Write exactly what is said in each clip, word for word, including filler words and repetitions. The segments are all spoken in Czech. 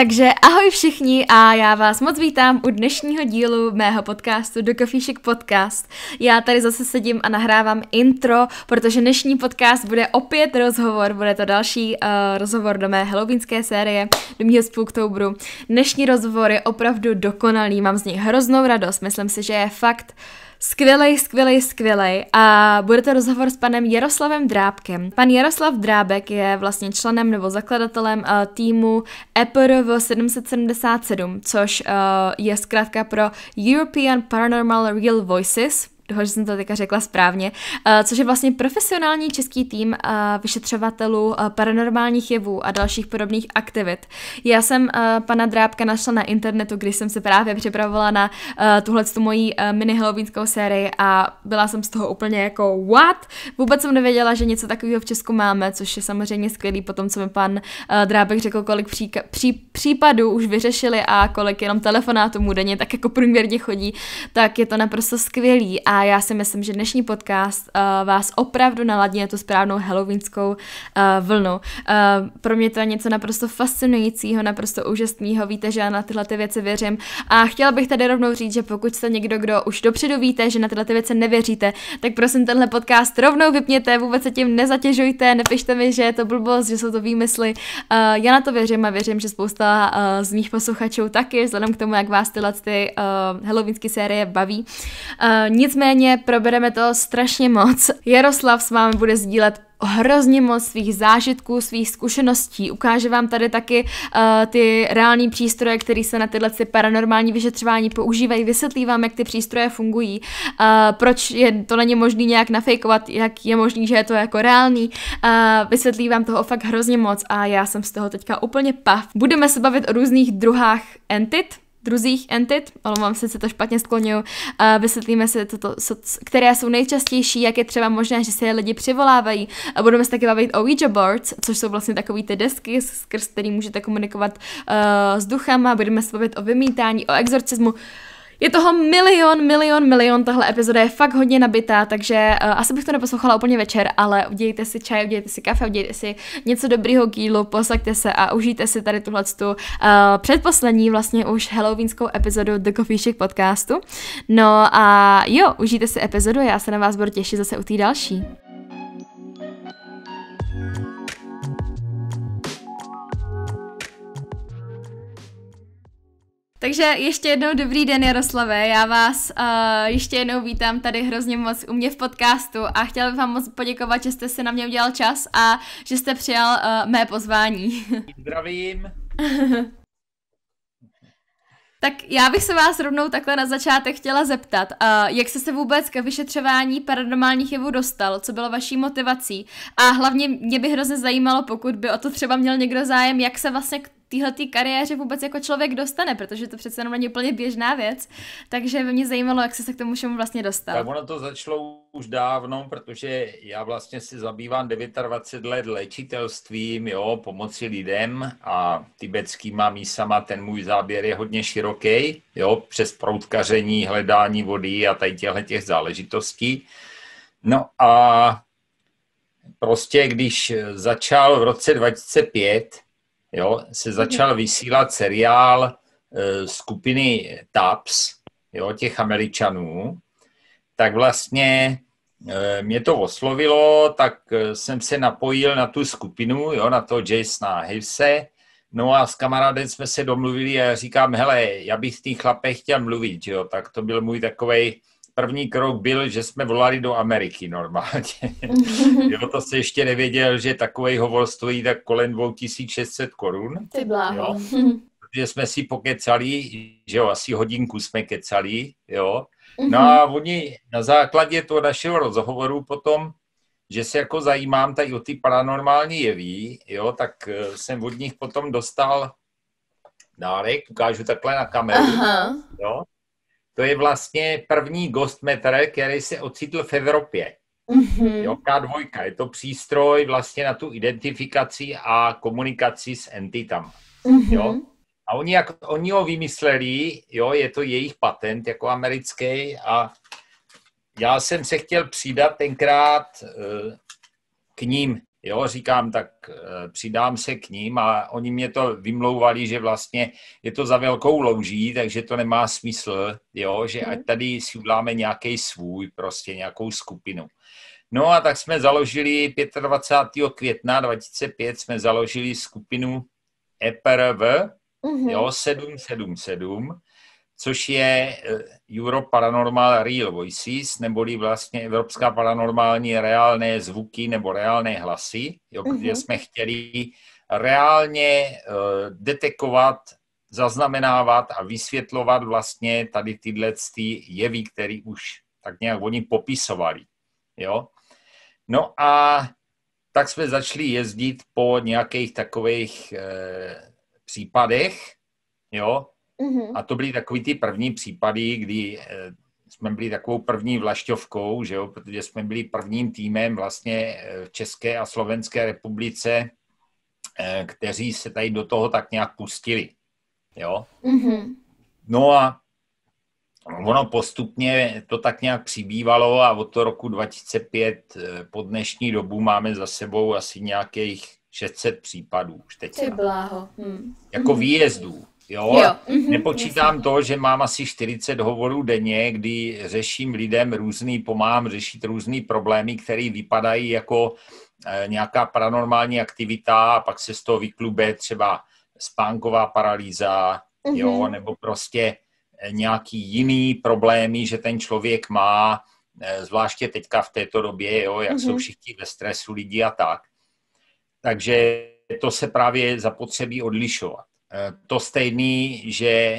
Takže ahoj všichni a já vás moc vítám u dnešního dílu mého podcastu The Coffee Chic Podcast. Já tady zase sedím a nahrávám intro, protože dnešní podcast bude opět rozhovor, bude to další uh, rozhovor do mé halloweenské série, do mého Spooktoberu. Dnešní rozhovor je opravdu dokonalý, mám z něj hroznou radost, myslím si, že je fakt skvělej, skvělej, skvělej a bude to rozhovor s panem Jaroslavem Drábkem. Pan Jaroslav Drábek je vlastně členem nebo zakladatelem uh, týmu E P R V sedm set sedmdesát sedm, což uh, je zkrátka pro European Paranormal Real Voices, toho, že jsem to teďka řekla správně, uh, což je vlastně profesionální český tým uh, vyšetřovatelů uh, paranormálních jevů a dalších podobných aktivit. Já jsem uh, pana Drábka našla na internetu, když jsem se právě připravovala na uh, tuhletu moji uh, mini halloweenskou sérii a byla jsem z toho úplně jako what? Vůbec jsem nevěděla, že něco takového v Česku máme, což je samozřejmě skvělý po tom, co mi pan uh, Drábek řekl, kolik příka- pří- případů už vyřešili a kolik jenom telefonátů mu denně tak jako průměrně chodí, tak je to naprosto skvělý. A já si myslím, že dnešní podcast uh, vás opravdu naladí na tu správnou halloweenskou uh, vlnu. Uh, pro mě to je něco naprosto fascinujícího, naprosto úžasného, víte, že já na tyhle ty věci věřím. A chtěla bych tady rovnou říct, že pokud jste někdo, kdo už dopředu víte, že na tyhle ty věci nevěříte, tak prosím tenhle podcast rovnou vypněte, vůbec se tím nezatěžujte, nepište mi, že je to blbost, že jsou to výmysly. Uh, já na to věřím a věřím, že spousta uh, z mých posluchačů taky, vzhledem k tomu, jak vás tyhle ty uh, halloweenské série baví. Uh, nicméně Nicméně probereme to strašně moc. Jaroslav s vámi bude sdílet hrozně moc svých zážitků, svých zkušeností. Ukáže vám tady taky uh, ty reální přístroje, které se na tyhle paranormální vyšetřování používají. Vysvětlí vám, jak ty přístroje fungují, uh, proč je to není možný nějak nafejkovat, jak je možný, že je to jako reálný. Uh, vysvětlí vám toho fakt hrozně moc a já jsem z toho teďka úplně pav. Budeme se bavit o různých druhách entit, druzích entit, omlouvám se, se to špatně skloňuju, uh, vysvětlíme si, toto, které jsou nejčastější, jak je třeba možné, že se je lidi přivolávají. A budeme se taky bavit o Ouija boards, což jsou vlastně takové ty desky, skrz který můžete komunikovat uh, s duchama, budeme se bavit o vymítání, o exorcismu. Je toho milion, milion, milion, tahle epizoda je fakt hodně nabitá, takže uh, asi bych to neposlouchala úplně večer, ale udělejte si čaj, udělejte si kafe, udělejte si něco dobrýho k jídlu, posaďte se a užijte si tady tuhletu uh, předposlední vlastně už halloweenskou epizodu The Coffee Chic podcastu. No a jo, užijte si epizodu, já se na vás budu těšit zase u té další. Takže ještě jednou dobrý den, Jaroslave, já vás uh, ještě jednou vítám tady hrozně moc u mě v podcastu a chtěla bych vám moc poděkovat, že jste si na mě udělal čas a že jste přijal uh, mé pozvání. Zdravím. Tak já bych se vás rovnou takhle na začátek chtěla zeptat, uh, jak jste se vůbec k vyšetřování paranormálních jevů dostal, co bylo vaší motivací a hlavně mě by hrozně zajímalo, pokud by o to třeba měl někdo zájem, jak se vlastně k téhletý kariéře vůbec jako člověk dostane, protože to přece jenom není úplně běžná věc, takže by mě zajímalo, jak jste se k tomu všemu vlastně dostal. Tak ono to začalo už dávno, protože já vlastně si zabývám dvacet devět let léčitelstvím, jo, pomoci lidem a tibetskýma mísama, ten můj záběr je hodně široký, jo, přes proutkaření, hledání vody a tady těchto těch záležitostí. No a prostě když začal v roce dva tisíce pět, jo, se začal vysílat seriál uh, skupiny Taps, jo, těch Američanů, tak vlastně uh, mě to oslovilo, tak uh, jsem se napojil na tu skupinu, jo, na toho Jasona Hivese, no a s kamarádem jsme se domluvili a říkám, hele, já bych s tím chlapem chtěl mluvit, jo, tak to byl můj takovej první krok byl, že jsme volali do Ameriky normálně. Jo, to se ještě nevěděl, že takovej hovor stojí tak kolem dva tisíce šest set korun. Ty bláho. Protože jsme si pokecali, že jo, asi hodinku jsme kecali, jo. No a oni na základě toho našeho rozhovoru potom, že se jako zajímám tady o ty paranormální jeví, jo, tak jsem od nich potom dostal dárek, ukážu takhle na kameru, aha, jo. To je vlastně první ghost meter, který se ocitl v Evropě. Mm-hmm. Jo, K dva, je to přístroj vlastně na tu identifikaci a komunikaci s entitama. Mm-hmm. Jo. A oni, jak, oni ho vymysleli, jo, je to jejich patent jako americký a já jsem se chtěl přidat tenkrát uh, k ním. Jo, říkám, tak e, přidám se k ním a oni mě to vymlouvali, že vlastně je to za velkou louží, takže to nemá smysl, jo, že ať tady si uděláme nějaký svůj, prostě nějakou skupinu. No a tak jsme založili dvacátého pátého května dva tisíce pět jsme založili skupinu E P R V, mm-hmm. jo, sedm sedm sedm, což je Europe Paranormal Real Voices, neboli vlastně Evropská paranormální reálné zvuky nebo reálné hlasy, jo, mm-hmm. protože jsme chtěli reálně uh, detekovat, zaznamenávat a vysvětlovat vlastně tady tyhle jevy, které už tak nějak oni popisovali. Jo? No a tak jsme začali jezdit po nějakých takových uh, případech, jo, mm-hmm. a to byly takový ty první případy, kdy eh, jsme byli takovou první vlašťovkou, že jo, protože jsme byli prvním týmem vlastně v České a Slovenské republice, eh, kteří se tady do toho tak nějak pustili, jo. Mm-hmm. No a ono postupně to tak nějak přibývalo a od toho roku dva tisíce pět eh, po dnešní dobu máme za sebou asi nějakých šest set případů už teď. Ty bláho. Hmm. Jako výjezdů. Jo? Jo. Mm-hmm. Nepočítám to, že mám asi čtyřicet hovorů denně, kdy řeším lidem různý, pomáhám řešit různý problémy, které vypadají jako e, nějaká paranormální aktivita a pak se z toho vyklube třeba spánková paralýza, mm-hmm. jo? Nebo prostě nějaký jiný problémy, že ten člověk má, e, zvláště teďka v této době, jo? Jak mm-hmm. jsou všichni ve stresu lidi a tak. Takže to se právě zapotřebí odlišovat. To stejný, že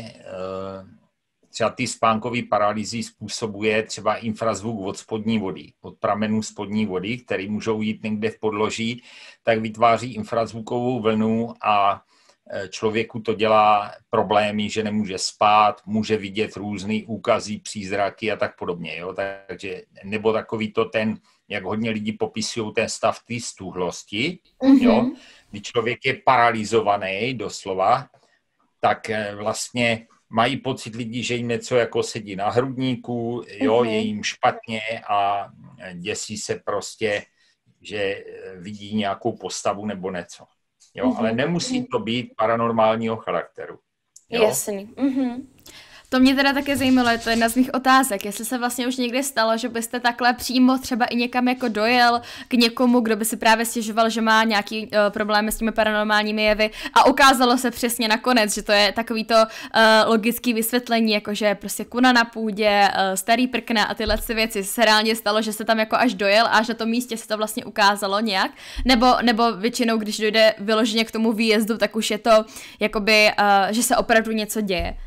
třeba ty spánkové paralýzy způsobuje třeba infrazvuk od spodní vody, od pramenů spodní vody, které můžou jít někde v podloží, tak vytváří infrazvukovou vlnu a člověku to dělá problémy, že nemůže spát, může vidět různý úkazy, přízraky a tak podobně. Jo? Takže, nebo takový to ten, jak hodně lidí popisují ten stav té stuhlosti, mm-hmm. jo? Kdy člověk je paralizovaný doslova, tak vlastně mají pocit lidí, že jim něco jako sedí na hrudníku, jo, mm-hmm. je jim špatně a děsí se prostě, že vidí nějakou postavu nebo něco. Jo, mm-hmm. ale nemusí to být paranormálního charakteru. Jo? Jasný. Mm-hmm. To mě teda také zajímalo, je to jedna z mých otázek, jestli se vlastně už někdy stalo, že byste takhle přímo třeba i někam jako dojel k někomu, kdo by si právě stěžoval, že má nějaký uh, problémy s těmi paranormálními jevy a ukázalo se přesně nakonec, že to je takový to uh, logický vysvětlení, jakože prostě kuna na půdě, uh, starý prkna a tyhle věci. Se reálně stalo, že se tam jako až dojel a až na tom místě se to vlastně ukázalo nějak, nebo, nebo většinou, když dojde vyloženě k tomu výjezdu, tak už je to jakoby, uh, že se opravdu něco děje.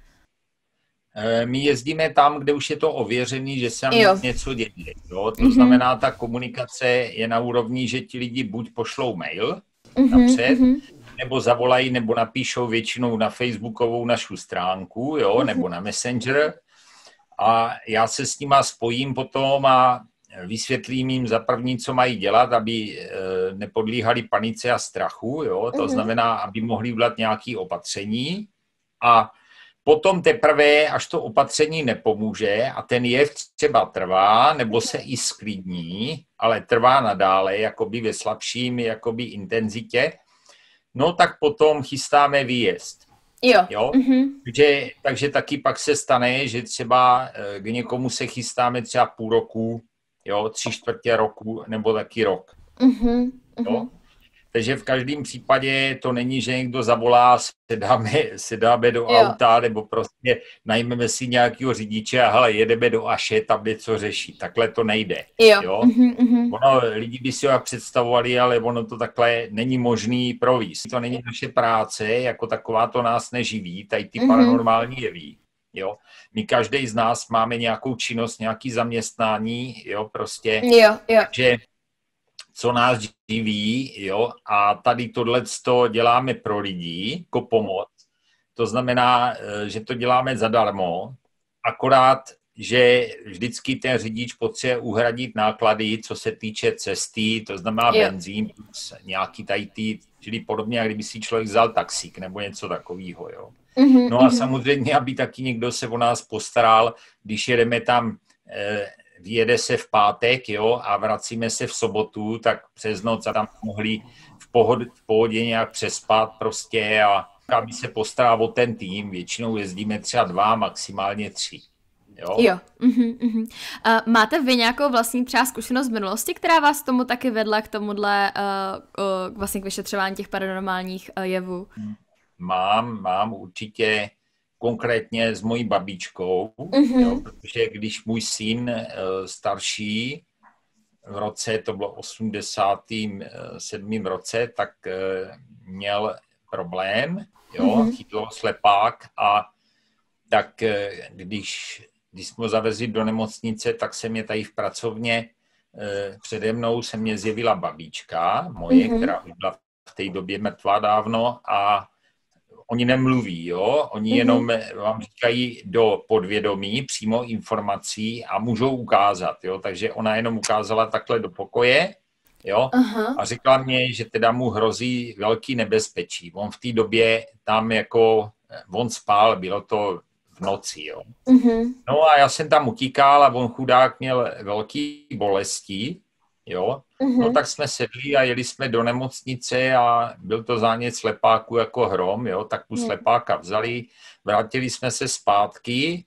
My jezdíme tam, kde už je to ověřený, že se tam něco děje. Jo? To mm-hmm. znamená, ta komunikace je na úrovni, že ti lidi buď pošlou mail mm-hmm. napřed, mm-hmm. nebo zavolají, nebo napíšou většinou na facebookovou našu stránku, jo? Mm-hmm. nebo na Messenger. A já se s nima spojím potom a vysvětlím jim za první, co mají dělat, aby nepodlíhali panice a strachu. Jo? To mm-hmm. znamená, aby mohli udělat nějaké opatření a potom teprve, až to opatření nepomůže a ten jev třeba trvá, nebo se i sklidní, ale trvá nadále, jakoby ve slabším jakoby intenzitě, no tak potom chystáme výjezd. Jo. jo? Mm-hmm. Takže, takže taky pak se stane, že třeba k někomu se chystáme třeba půl roku, jo, tři čtvrtě roku, nebo taky rok. Mm-hmm. Jo? Takže v každém případě to není, že někdo zavolá, sedáme, sedáme do jo. auta, nebo prostě najmeme si nějakého řidiče a hele, jedeme do Aše, tam něco řeší. Takhle to nejde. Jo. Jo? Mm-hmm. Ono, lidi by si ho představovali, ale ono to takhle není možný províst. To není naše práce, jako taková to nás neživí, tady ty mm-hmm. paranormální jeví. Jo? My každý z nás máme nějakou činnost, nějaký zaměstnání, jo, prostě. Jo, jo. Že co nás živí, jo, a tady tohleto děláme pro lidi, jako pomoc. To znamená, že to děláme zadarmo, akorát, že vždycky ten řidič potřebuje uhradit náklady, co se týče cesty, to znamená jo. benzín, nějaký tady ty, čili podobně, jak kdyby si člověk vzal taxík nebo něco takového, jo. Mm-hmm, no a mm-hmm. samozřejmě, aby taky někdo se o nás postaral, když jedeme tam eh, vyjede se v pátek, jo, a vracíme se v sobotu, tak přes noc a tam mohli v, pohod, v pohodě nějak přespat prostě a aby se postaral o ten tým. Většinou jezdíme třeba dva, maximálně tři. Jo. jo. Uh-huh, uh-huh. Uh, máte vy nějakou vlastní třeba zkušenost z minulosti, která vás tomu taky vedla k tomuhle uh, uh, vlastně k vyšetřování těch paranormálních uh, jevů? Mám, mám určitě konkrétně s mojí babičkou, uh-huh. jo, protože když můj syn uh, starší v roce, to bylo osmdesátém sedmém roce, tak uh, měl problém, jo, uh-huh. chytlo slepák a tak uh, když Když jsme ho zavezli do nemocnice, tak se mě tady v pracovně eh, přede mnou se mě zjevila babička moje, mm-hmm. která už byla v té době mrtvá dávno a oni nemluví, jo? Oni mm-hmm. jenom vám říkají do podvědomí přímo informací a můžou ukázat, jo? Takže ona jenom ukázala takhle do pokoje, jo? Uh-huh. A řekla mě, že teda mu hrozí velký nebezpečí. On v té době tam jako, on spál, bylo to noci, jo. Mm-hmm. No a já jsem tam utíkal a on chudák měl velký bolesti, jo. Mm-hmm. No tak jsme sedli a jeli jsme do nemocnice a byl to zánět slepáku jako hrom, jo. Tak tu mm. slepáka vzali, vrátili jsme se zpátky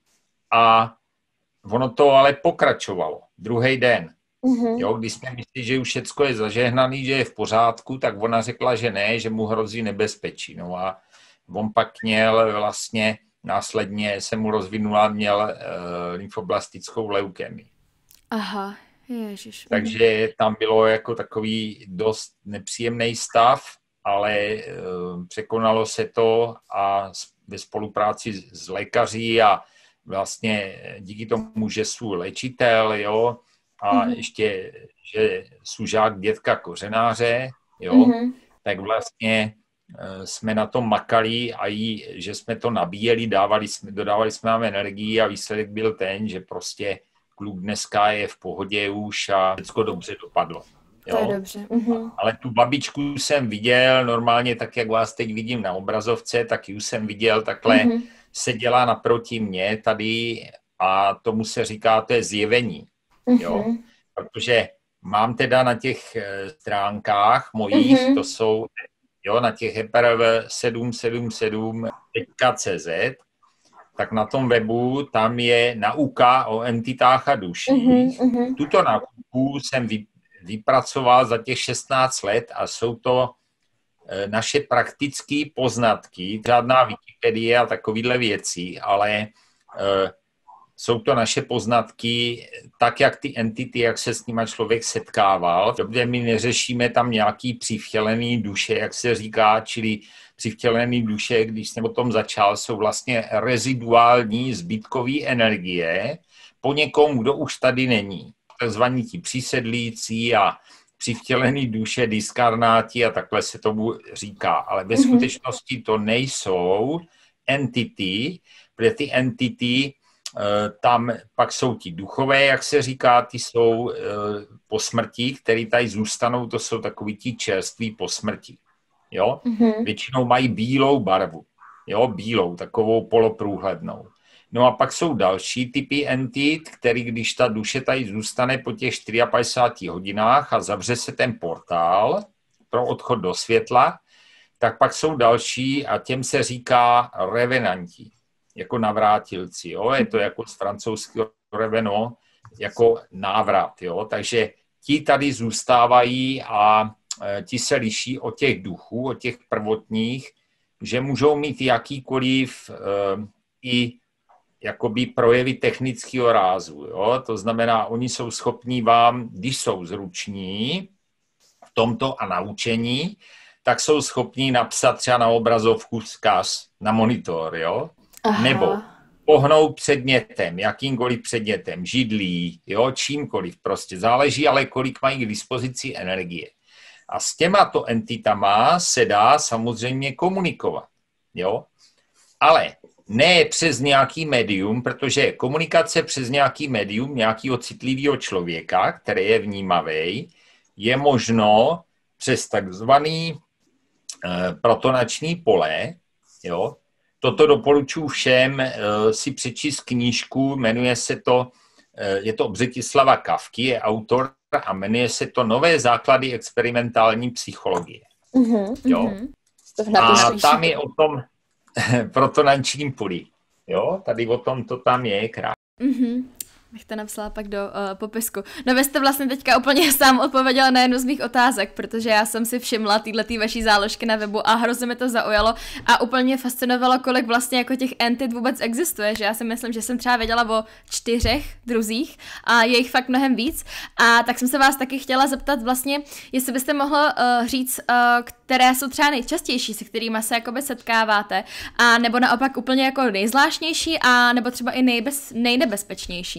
a ono to ale pokračovalo. Druhý den, mm-hmm. jo. Když jsme mysleli, že už všecko je zažehnaný, že je v pořádku, tak ona řekla, že ne, že mu hrozí nebezpečí. No a on pak měl vlastně následně se mu rozvinula, měl uh, lymfoblastickou leukemii. Aha, ježiš. Takže tam bylo jako takový dost nepříjemný stav, ale uh, překonalo se to a ve spolupráci s lékaři a vlastně díky tomu, že jsou léčitel, jo, a mm-hmm. ještě, že jsou žák dětka kořenáře, jo, mm-hmm. tak vlastně jsme na tom makali a jí, že jsme to nabíjeli, dávali jsme, dodávali jsme nám energii a výsledek byl ten, že prostě kluk dneska je v pohodě už a všechno dobře dopadlo. Jo? To je dobře. Uh-huh. Ale tu babičku jsem viděl normálně tak, jak vás teď vidím na obrazovce, tak ji jsem viděl takhle, uh-huh. seděla naproti mě tady a tomu se říká, to je zjevení. Uh-huh. Jo? Protože mám teda na těch stránkách mojich, uh-huh. to jsou jo, na těch hyperv sedm sedm sedm tečka cé zet, tak na tom webu tam je nauka o entitách a duších. Uh-huh. Tuto nauku jsem vy, vypracoval za těch šestnáct let a jsou to e, naše praktické poznatky, žádná Wikipedie a takovýhle věci, ale e, jsou to naše poznatky, tak jak ty entity, jak se s nima člověk setkával. Dobře, my neřešíme tam nějaký přivtělený duše, jak se říká, čili přivtělený duše, když jsem o tom začal, jsou vlastně reziduální zbytkové energie po někom, kdo už tady není. Takzvaní ti přísedlící a přivtělený duše, diskarnáti a takhle se tomu říká. Ale ve skutečnosti to nejsou entity, protože ty entity tam pak jsou ti duchové, jak se říká, ty jsou e, po smrti, který tady zůstanou, to jsou takový ti čerství po smrti. Jo? Mm-hmm. Většinou mají bílou barvu, jo, bílou, takovou poloprůhlednou. No a pak jsou další typy entit, který když ta duše tady zůstane po těch padesát čtyři hodinách a zavře se ten portál pro odchod do světla, tak pak jsou další a těm se říká revenanti. Jako navrátilci, jo? Je to jako z francouzského reveno, jako návrat, jo? Takže ti tady zůstávají a e, ti se liší od těch duchů, od těch prvotních, že můžou mít jakýkoliv e, i jakoby projevy technického rázu, jo? To znamená, oni jsou schopní vám, když jsou zruční v tomto a naučení, tak jsou schopní napsat třeba na obrazovku vzkaz na monitor, jo? Aha. Nebo pohnout předmětem, jakýmkoliv předmětem, židlí, jo, čímkoliv prostě. Záleží ale, kolik mají k dispozici energie. A s těmato entitama se dá samozřejmě komunikovat, jo. Ale ne přes nějaký médium, protože komunikace přes nějaký médium, nějakého citlivého člověka, který je vnímavý, je možno přes takzvaný eh, protonační pole, jo. Toto doporučuji všem uh, si přečíst knížku, jmenuje se to je to Břetislava Kafky, je autor a jmenuje se to Nové základy experimentální psychologie. Mm-hmm. Jo? A tam je o tom protonančním poli. Jo, tady o tom to tam je krásně. Mm-hmm. Bych to napsala pak do uh, popisku. No vy jste vlastně teďka úplně sám odpověděla na jednu z mých otázek, protože já jsem si všimla týhletý vaší záložky na webu a hrozně mi to zaujalo a úplně fascinovalo, kolik vlastně jako těch entit vůbec existuje, že já si myslím, že jsem třeba věděla o čtyřech druzích a je jich fakt mnohem víc a tak jsem se vás taky chtěla zeptat vlastně, jestli byste mohla uh, říct, uh, které jsou třeba nejčastější, se kterými se jakoby setkáváte a nebo naopak úplně jako nejzvláštnější a nebo třeba i nejbez, nejnebezpečnější.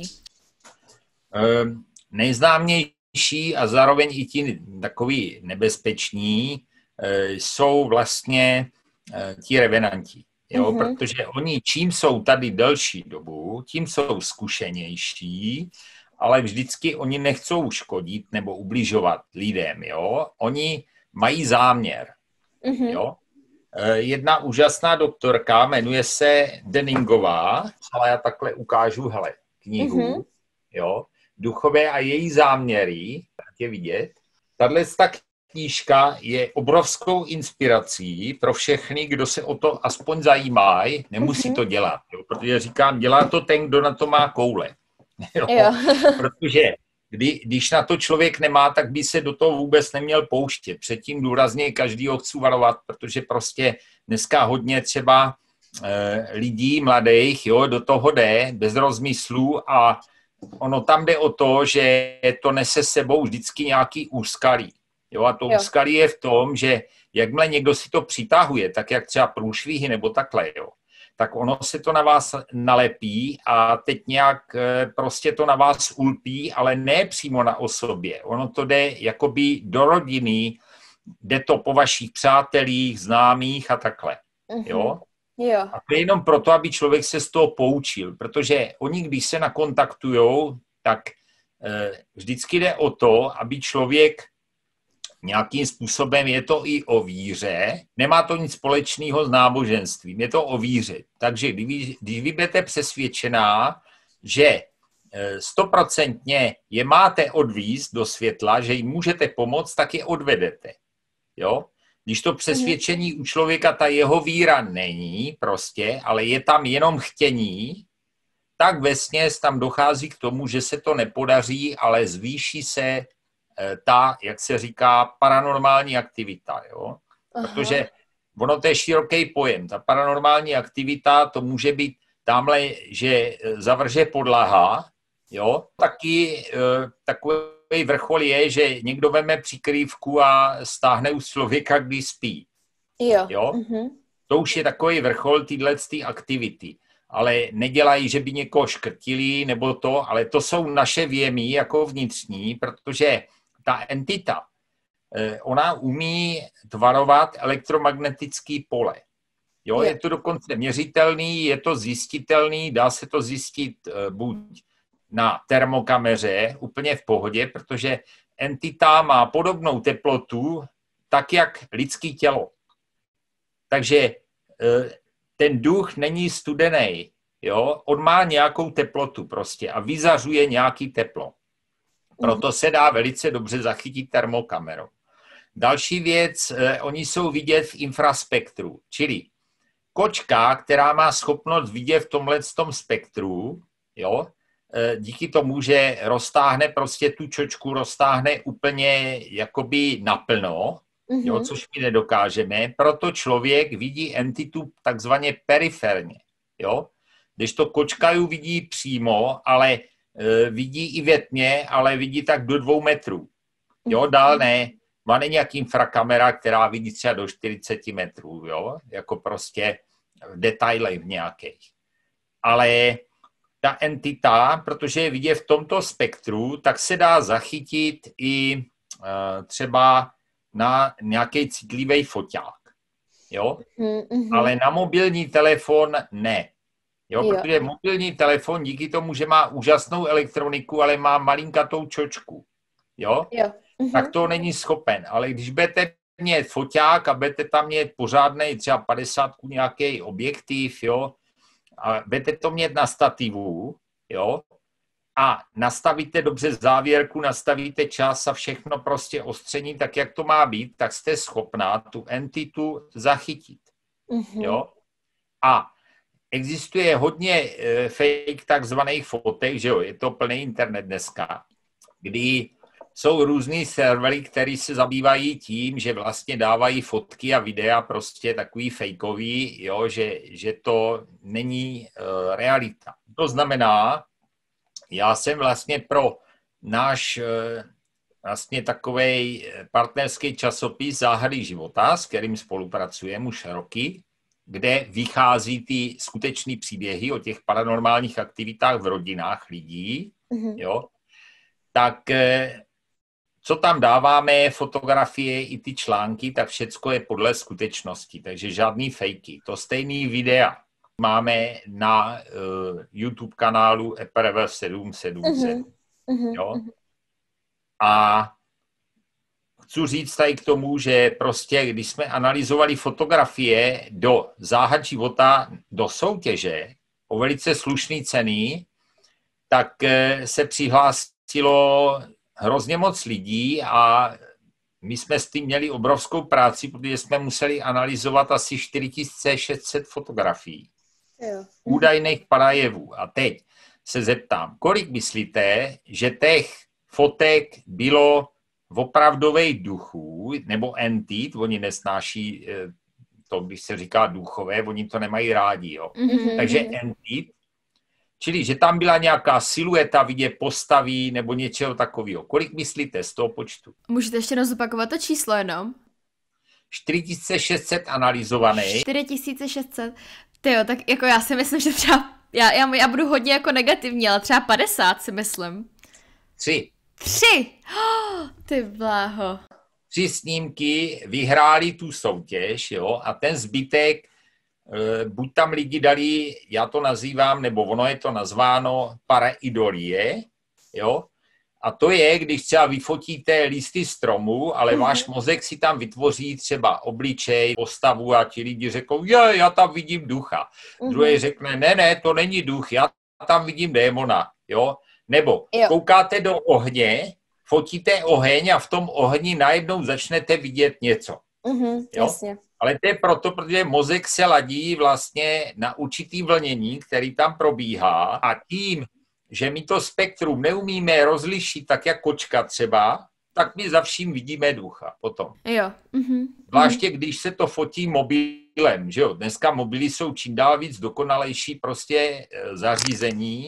Nejznámější a zároveň i ti takový nebezpeční jsou vlastně ti revenanti. Jo? Mm-hmm. Protože oni čím jsou tady delší dobu, tím jsou zkušenější, ale vždycky oni nechcou škodit nebo ubližovat lidem. Jo? Oni mají záměr. Mm-hmm. Jo? Jedna úžasná doktorka, jmenuje se Denningová, ale já takhle ukážu, hele, knihu, mm-hmm. jo? Duchové a její záměry, tak je vidět. Tahle knížka je obrovskou inspirací pro všechny, kdo se o to aspoň zajímají, nemusí to dělat, jo? Protože říkám, dělá to ten, kdo na to má koule. Jo? Jo. Protože kdy, když na to člověk nemá, tak by se do toho vůbec neměl pouštět. Předtím důrazně každýho chci varovat, protože prostě dneska hodně třeba eh, lidí mladých, jo, do toho jde bez rozmyslů a ono tam jde o to, že to nese sebou vždycky nějaký úskalí. Jo, a to jo. úskalí je v tom, že jakmile někdo si to přitahuje, tak jak třeba průšvihy nebo takhle, jo, tak ono se to na vás nalepí a teď nějak prostě to na vás ulpí, ale ne přímo na osobě. Ono to jde jakoby do rodiny, jde to po vašich přátelích, známých a takhle. Jo? Jo. A to je jenom proto, aby člověk se z toho poučil, protože oni, když se nakontaktujou, tak eh, vždycky jde o to, aby člověk nějakým způsobem, je to i o víře, nemá to nic společného s náboženstvím, je to o víře. Takže když, když vy budete přesvědčená, že stoprocentně je máte odvízt do světla, že jim můžete pomoct, tak je odvedete. Jo? Když to přesvědčení u člověka, ta jeho víra není prostě, ale je tam jenom chtění, tak vesměs tam dochází k tomu, že se to nepodaří, ale zvýší se ta, jak se říká, paranormální aktivita. Jo? Protože ono to je široký pojem. Ta paranormální aktivita, to může být tamhle, že zavrže podlaha, jo? Taky takový vrchol je, že někdo veme přikrývku a stáhne u člověka, když spí. Jo. Jo? Uh-huh. To už je takový vrchol téhle aktivity. Ale nedělají, že by někoho škrtili nebo to, ale to jsou naše věmy jako vnitřní, protože ta entita, ona umí tvarovat elektromagnetické pole. Jo, je to dokonce měřitelný, je to zjistitelný, dá se to zjistit buď na termokameře, úplně v pohodě, protože entita má podobnou teplotu, tak jak lidské tělo. Takže ten duch není studený, jo, on má nějakou teplotu prostě a vyzařuje nějaký teplo. Proto se dá velice dobře zachytit termokamerou. Další věc, eh, oni jsou vidět v infraspektru, čili kočka, která má schopnost vidět v tomhletom spektru, jo, eh, díky tomu, že roztáhne prostě tu čočku, roztáhne úplně jakoby naplno, mm-hmm. jo, což my nedokážeme, proto člověk vidí entitu takzvaně periferně, jo, když to kočka ju vidí přímo, ale vidí i ve tmě, ale vidí tak do dvou metrů. Jo, dál ne. Má nějaký infrakamera, která vidí třeba do čtyřicet metrů, jo, jako prostě v detailech nějakých. Ale ta entita, protože je vidět v tomto spektru, tak se dá zachytit i uh, třeba na nějaký citlivý foťák. Jo? Mm-hmm. Ale na mobilní telefon ne. Jo, jo. Protože mobilní telefon díky tomu, že má úžasnou elektroniku, ale má malinkatou čočku, jo, jo. Uh-huh. tak to není schopen. Ale když budete mít foťák a budete tam mít pořádnej třeba padesátku nějaký objektiv, jo, a budete to mít na stativu, jo, a nastavíte dobře závěrku, nastavíte čas a všechno prostě ostření tak, jak to má být, tak jste schopná tu entitu zachytit. Mm-hmm. Jo? A existuje hodně e, fake takzvaných fotek, že jo, je to plný internet dneska, kdy jsou různý servery, které se zabývají tím, že vlastně dávají fotky a videa prostě takový fejkový, jo, že, že to není e, realita. To znamená, já jsem vlastně pro náš e, vlastně takovej partnerský časopis Záhady života, s kterým spolupracujeme už roky, kde vychází ty skutečné příběhy o těch paranormálních aktivitách v rodinách lidí, mm-hmm. jo, tak co tam dáváme, fotografie i ty články, tak všecko je podle skutečnosti, takže žádný fejky. To stejný videa máme na uh, YouTube kanálu E P R V sedm sedm sedm. Mm-hmm. Jo? A chci říct tady k tomu, že prostě, když jsme analyzovali fotografie do Záhad života, do soutěže o velice slušné ceny, tak se přihlásilo hrozně moc lidí a my jsme s tím měli obrovskou práci, protože jsme museli analyzovat asi čtyři tisíce šest set fotografií, jo. údajných parajevů. A teď se zeptám, kolik myslíte, že těch fotek bylo opravdových duchů, nebo entit, oni nesnáší to, když se říká duchové, oni to nemají rádi, jo. Mm-hmm. Takže entit, čili, že tam byla nějaká silueta, vidět postaví, nebo něčeho takového. Kolik myslíte z toho počtu? Můžete ještě jednou zopakovat to číslo jenom? čtyři tisíce šest set analyzovaných. čtyři tisíce šest set. Tyjo, tak jako já si myslím, že třeba, já, já, já budu hodně jako negativní, ale třeba padesát si myslím. Tři. Tři! Oh, ty bláho. Tři snímky vyhráli tu soutěž, jo, a ten zbytek, e, buď tam lidi dali, já to nazývám, nebo ono je to nazváno pareidolie, jo, a to je, když třeba vyfotíte listy stromu, ale mm-hmm. váš mozek si tam vytvoří třeba obličej, postavu a ti lidi řekou, je, já tam vidím ducha. Mm-hmm. Druhý řekne, ne, ne, to není duch, já tam vidím démona, jo. Nebo jo. koukáte do ohně, fotíte oheň a v tom ohni najednou začnete vidět něco. Mm-hmm, jo? Jasně. Ale to je proto, protože mozek se ladí vlastně na určitý vlnění, který tam probíhá a tím, že my to spektrum neumíme rozlišit tak jak kočka třeba, tak my za vším vidíme ducha potom. Jo. Mm-hmm. Zvláště když se to fotí mobilem, že jo? Dneska mobily jsou čím dál víc dokonalejší prostě zařízení,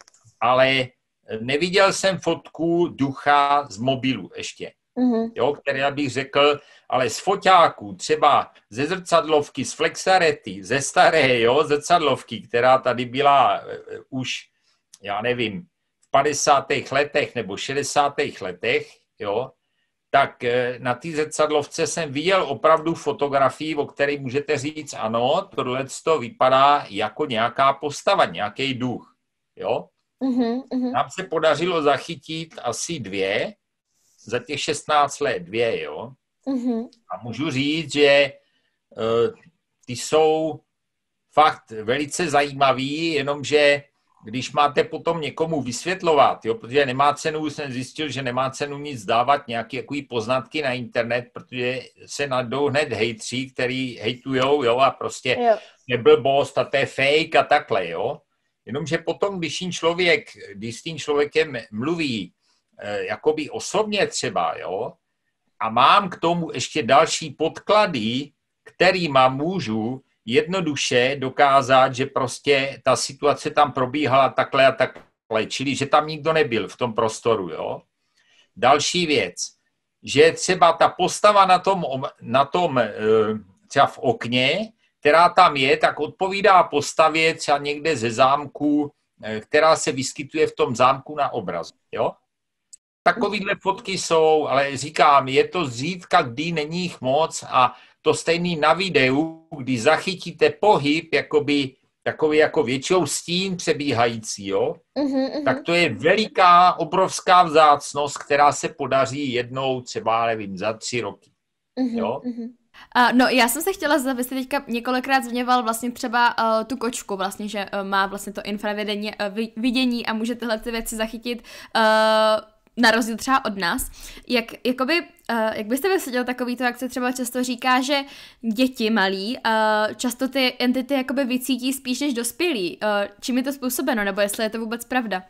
ale neviděl jsem fotku ducha z mobilu ještě, mm-hmm. jo, který já bych řekl, ale z foťáků, třeba ze zrcadlovky, z Flexarety, ze staré, jo, zrcadlovky, která tady byla uh, už, já nevím, v padesátých letech nebo šedesátých letech, jo, tak uh, na té zrcadlovce jsem viděl opravdu fotografii, o které můžete říct, ano, tohle to vypadá jako nějaká postava, nějaký duch, jo. Uhum, uhum. Nám se podařilo zachytit asi dvě, za těch šestnáct let dvě, jo. Uhum. A můžu říct, že uh, ty jsou fakt velice zajímavý, jenomže když máte potom někomu vysvětlovat, jo, protože nemá cenu, jsem zjistil, že nemá cenu nic dávat, nějaké jaký poznatky na internet, protože se najdou hned hejtři, který hejtujou, jo, a prostě jo. je blbost a to je fake a takhle, jo. Jenomže potom, když tím člověk, když s tím člověkem mluví eh, jakoby osobně třeba, jo, a mám k tomu ještě další podklady, kterýma můžu jednoduše dokázat, že prostě ta situace tam probíhala takhle a takhle, čili že tam nikdo nebyl v tom prostoru, jo. Další věc, že třeba ta postava na tom, na tom eh, třeba v okně, která tam je, tak odpovídá postavě třeba někde ze zámku, která se vyskytuje v tom zámku na obrazu. Jo? Takovýhle fotky jsou, ale říkám, je to zřídka, kdy není jich moc a to stejný na videu, kdy zachytíte pohyb, jakoby, takový jako většinou stín přebíhající, jo? Uh-huh, uh-huh. Tak to je veliká, obrovská vzácnost, která se podaří jednou třeba, nevím, za tři roky. Uh-huh, jo? Uh-huh. Uh, no, já jsem se chtěla zeptat, vy jste teďka několikrát zmiňoval vlastně třeba uh, tu kočku, vlastně, že uh, má vlastně to infravidění, uh, vidění a může tyhle ty věci zachytit uh, na rozdíl třeba od nás. Jak, jakoby, uh, jak byste vysvětlil takový to, jak se třeba často říká, že děti malí uh, často ty entity jakoby vycítí spíš než dospělí. Uh, čím je to způsobeno, nebo jestli je to vůbec pravda?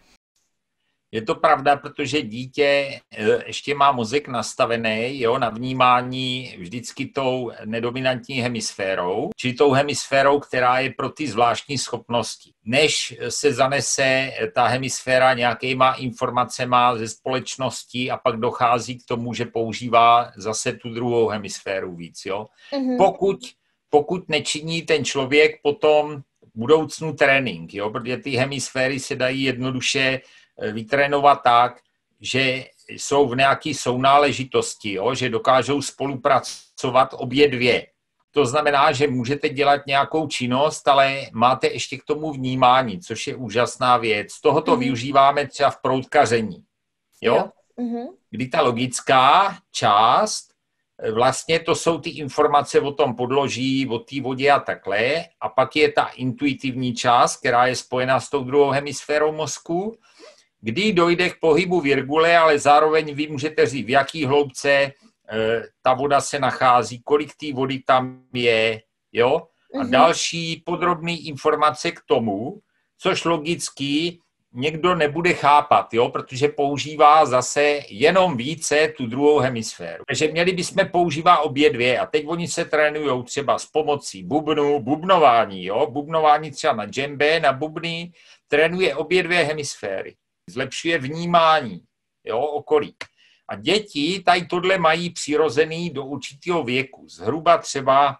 Je to pravda, protože dítě ještě má mozek nastavený, jo, na vnímání vždycky tou nedominantní hemisférou, čili tou hemisférou, která je pro ty zvláštní schopnosti. Než se zanese ta hemisféra nějakýma informacema ze společnosti a pak dochází k tomu, že používá zase tu druhou hemisféru víc. Jo. Mm-hmm. Pokud, pokud nečiní ten člověk potom v budoucnu trénink, jo, protože ty hemisféry se dají jednoduše vytrénovat tak, že jsou v nějaké sounáležitosti, jo? Že dokážou spolupracovat obě dvě. To znamená, že můžete dělat nějakou činnost, ale máte ještě k tomu vnímání, což je úžasná věc. Tohoto mm-hmm. využíváme třeba v proutkaření. Jo? Jo. Mm-hmm. Kdy ta logická část, vlastně to jsou ty informace o tom podloží, o té vodě a takhle, a pak je ta intuitivní část, která je spojená s tou druhou hemisférou mozku, kdy dojde k pohybu virgule, ale zároveň vy můžete říct, v jaký hloubce e, ta voda se nachází, kolik té vody tam je, jo? A mm-hmm. další podrobné informace k tomu, což logicky někdo nebude chápat, jo? Protože používá zase jenom více tu druhou hemisféru. Takže měli bychom používat obě dvě a teď oni se trénují třeba s pomocí bubnu, bubnování, jo? Bubnování třeba na džembe, na bubny, trénuje obě dvě hemisféry. Zlepšuje vnímání, jo, okolí. A děti tady tohle mají přirozený do určitého věku. Zhruba třeba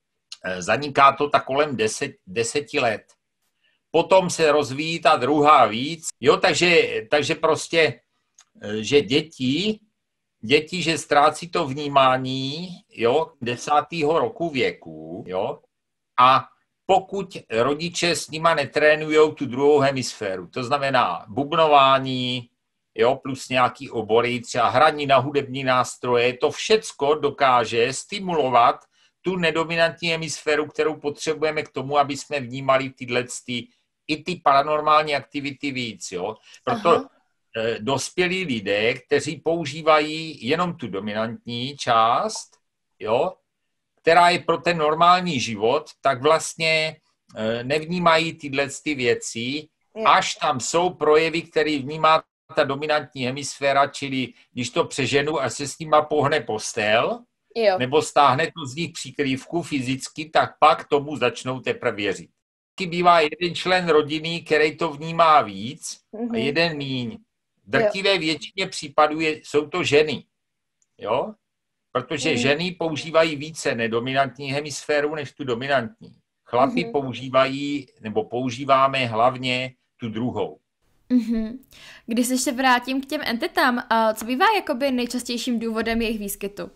zaniká to tak kolem deset, deseti let. Potom se rozvíjí ta druhá víc. Jo, takže, takže prostě, že děti, děti, že ztrácí to vnímání, jo, desátého roku věku, jo, a pokud rodiče s nima netrénujou tu druhou hemisféru, to znamená bubnování, jo, plus nějaký obory, třeba hraní na hudební nástroje, to všecko dokáže stimulovat tu nedominantní hemisféru, kterou potřebujeme k tomu, aby jsme vnímali tyhle ty, i ty paranormální aktivity víc. Jo. Proto Aha. dospělí lidé, kteří používají jenom tu dominantní část, jo, která je pro ten normální život, tak vlastně nevnímají tyhle ty věci, až tam jsou projevy, které vnímá ta dominantní hemisféra, čili když to přeženu a se s nima pohne postel, jo. nebo stáhne to z nich přikrývku fyzicky, tak pak tomu začnou teprve věřit. Bývá jeden člen rodiny, který to vnímá víc mm-hmm. a jeden míň. V drtivé většině případů je, jsou to ženy. Jo? Protože mm. ženy používají více nedominantní hemisféru než tu dominantní. Chlapi mm. používají, nebo používáme hlavně tu druhou. Mm-hmm. Když se ještě vrátím k těm entitám, co bývá jakoby nejčastějším důvodem jejich výskytu?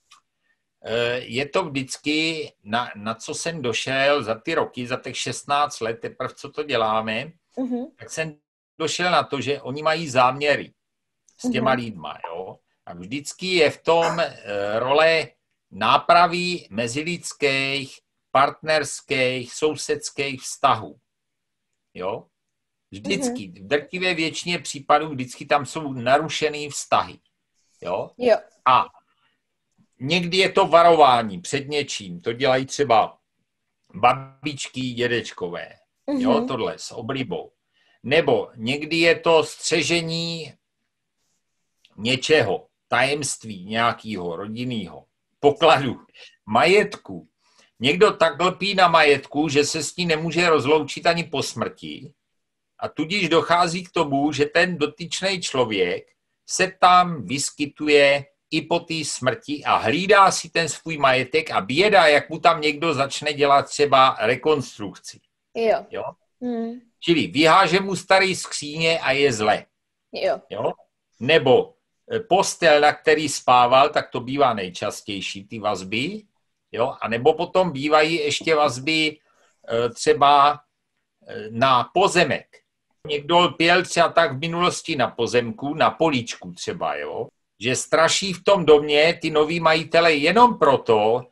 Je to vždycky, na, na co jsem došel za ty roky, za těch šestnáct let, teprve co to děláme, mm-hmm. tak jsem došel na to, že oni mají záměry s těma mm-hmm. lidma, jo. A vždycky je v tom role nápravy mezilidských, partnerských, sousedských vztahů. Jo? Vždycky, mm-hmm. v drtivé většině případů vždycky tam jsou narušený vztahy. Jo? Jo. A někdy je to varování před něčím. To dělají třeba babičky, dědečkové. Mm-hmm. Jo? Tohle s oblibou. Nebo někdy je to střežení něčeho, tajemství nějakého rodinného, pokladu, majetku. Někdo tak lpí na majetku, že se s ní nemůže rozloučit ani po smrti a tudíž dochází k tomu, že ten dotyčný člověk se tam vyskytuje i po té smrti a hlídá si ten svůj majetek a běda, jak mu tam někdo začne dělat třeba rekonstrukci. Jo. Jo? Hmm. Čili vyháže mu starý skříně a je zle. Jo. Jo? Nebo postel, na který spával, tak to bývá nejčastější, ty vazby. Jo? A nebo potom bývají ještě vazby třeba na pozemek. Někdo lpěl třeba tak v minulosti na pozemku, na políčku třeba, jo? Že straší v tom domě ty noví majitele jenom proto,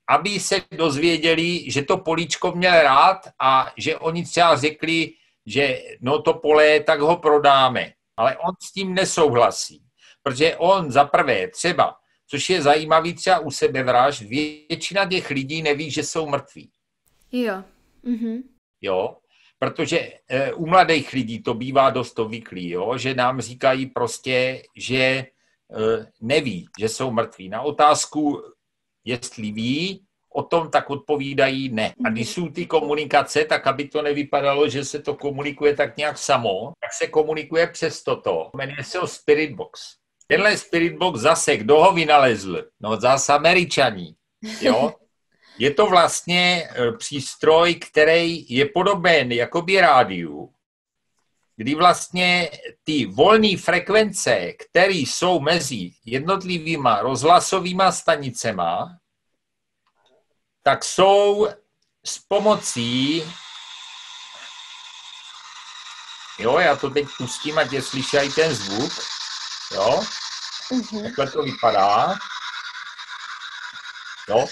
aby se dozvěděli, že to políčko měl rád a že oni třeba řekli, že no to pole, tak ho prodáme. Ale on s tím nesouhlasí, protože on za prvé třeba, což je zajímavý třeba u sebevražd, většina těch lidí neví, že jsou mrtví. Jo. Mhm. Jo, protože e, u mladých lidí to bývá dost obvyklý, jo, že nám říkají prostě, že e, neví, že jsou mrtví. Na otázku, jestli ví, o tom tak odpovídají ne. A když jsou ty komunikace, tak aby to nevypadalo, že se to komunikuje tak nějak samo, tak se komunikuje přes toto. Jmenuje se o Spirit Box. Tenhle Spirit Box zase, kdo ho vynalezl? No zase Američaní, jo. Je to vlastně přístroj, který je podoben jakoby rádiu, kdy vlastně ty volné frekvence, které jsou mezi jednotlivýma rozhlasovýma stanicema, tak jsou s pomocí, jo, já to teď pustím, ať je slyšejí ten zvuk, jo, mm-hmm. Takhle to vypadá, jo,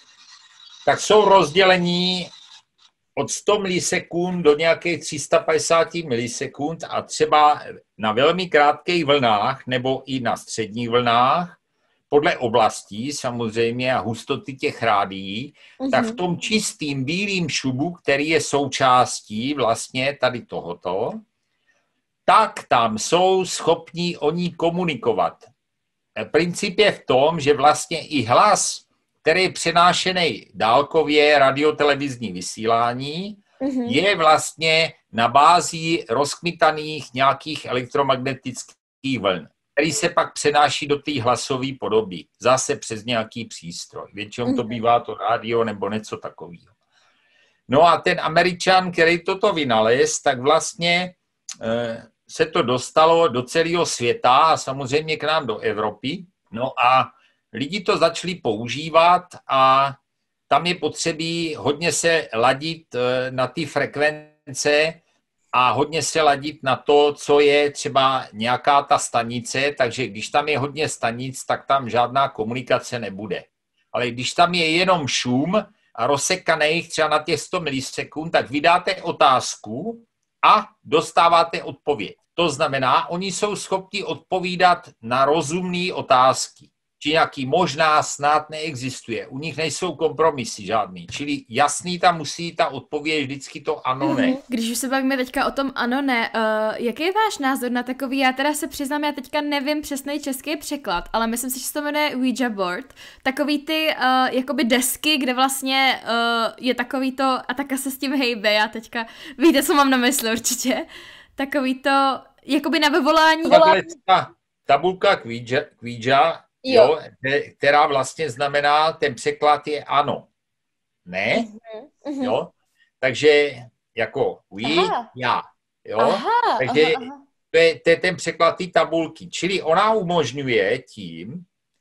tak jsou rozdělení od sto milisekund do nějakých tři sta padesát milisekund a třeba na velmi krátkých vlnách nebo i na středních vlnách, podle oblastí samozřejmě a hustoty těch rádií, uh-huh. tak v tom čistým bílým šubu, který je součástí vlastně tady tohoto, tak tam jsou schopní oni komunikovat. Princip je v tom, že vlastně i hlas, který je přenášený dálkově radiotelevizní vysílání, uh-huh. je vlastně na bázi rozkmitaných nějakých elektromagnetických vln, který se pak přenáší do té hlasové podoby, zase přes nějaký přístroj. Většinou to bývá to rádio nebo něco takového. No a ten Američan, který toto vynalez, tak vlastně e, se to dostalo do celého světa a samozřejmě k nám do Evropy. No a lidi to začali používat a tam je potřebí hodně se ladit e, na ty frekvence a hodně se ladit na to, co je třeba nějaká ta stanice, takže když tam je hodně stanic, tak tam žádná komunikace nebude. Ale když tam je jenom šum a rozsekaných třeba na těch sto milisekund, tak vydáte otázku a dostáváte odpověď. To znamená, oni jsou schopni odpovídat na rozumné otázky. Či nějaký možná snad neexistuje. U nich nejsou kompromisy žádný. Čili jasný tam musí ta odpověď vždycky to ano, ne. Když už se bavíme teďka o tom ano, ne, uh, jaký je váš názor na takový, já teda se přiznám, já teďka nevím přesný český překlad, ale myslím si, že se to jmenuje Ouija board. Takový ty uh, jakoby desky, kde vlastně uh, je takový to, a taka se s tím hejbe, já teďka, víte, co mám na mysli určitě, takový to, jakoby na vyvolání. Takhle ta tabulka k Ouija, k Ouija Jo, která vlastně znamená, ten překlad je ano. Ne? Uh-huh. Jo? Takže jako we, aha. já. Jo? Aha, Takže aha, aha. To, je, to je ten překlad té tabulky. Čili ona umožňuje tím,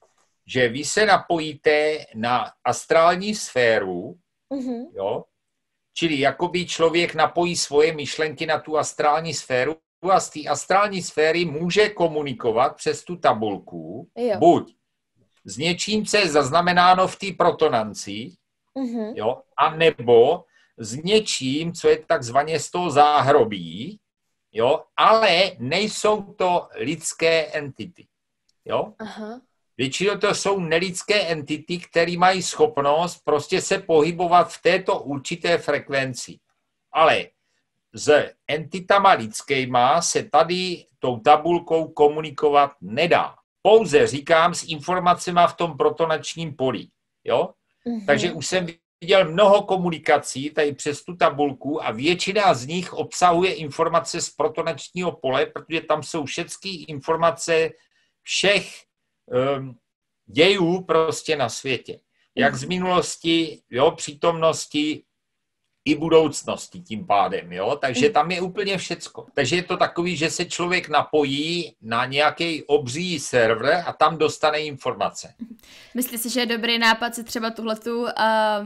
že vy se napojíte na astrální sféru, uh-huh. jo? Čili jakoby člověk napojí svoje myšlenky na tu astrální sféru a z té astrální sféry může komunikovat přes tu tabulku, jo. buď s něčím, co je zaznamenáno v té protonanci, uh-huh. jo, a nebo s něčím, co je takzvaně z toho záhrobí, jo, ale nejsou to lidské entity. Jo? Uh-huh. Většinou to jsou nelidské entity, které mají schopnost prostě se pohybovat v této určité frekvenci. Ale s entitama lidskýma se tady tou tabulkou komunikovat nedá. Pouze říkám s informacemi v tom protonačním poli. Jo? Mm-hmm. Takže už jsem viděl mnoho komunikací tady přes tu tabulku a většina z nich obsahuje informace z protonačního pole, protože tam jsou všechny informace všech um, dějů prostě na světě. Jak z minulosti, jo, přítomnosti, i budoucnosti tím pádem, jo, takže tam je úplně všecko. Takže je to takový, že se člověk napojí na nějaký obří server a tam dostane informace. Myslíš si, že je dobrý nápad si třeba tuhletu uh,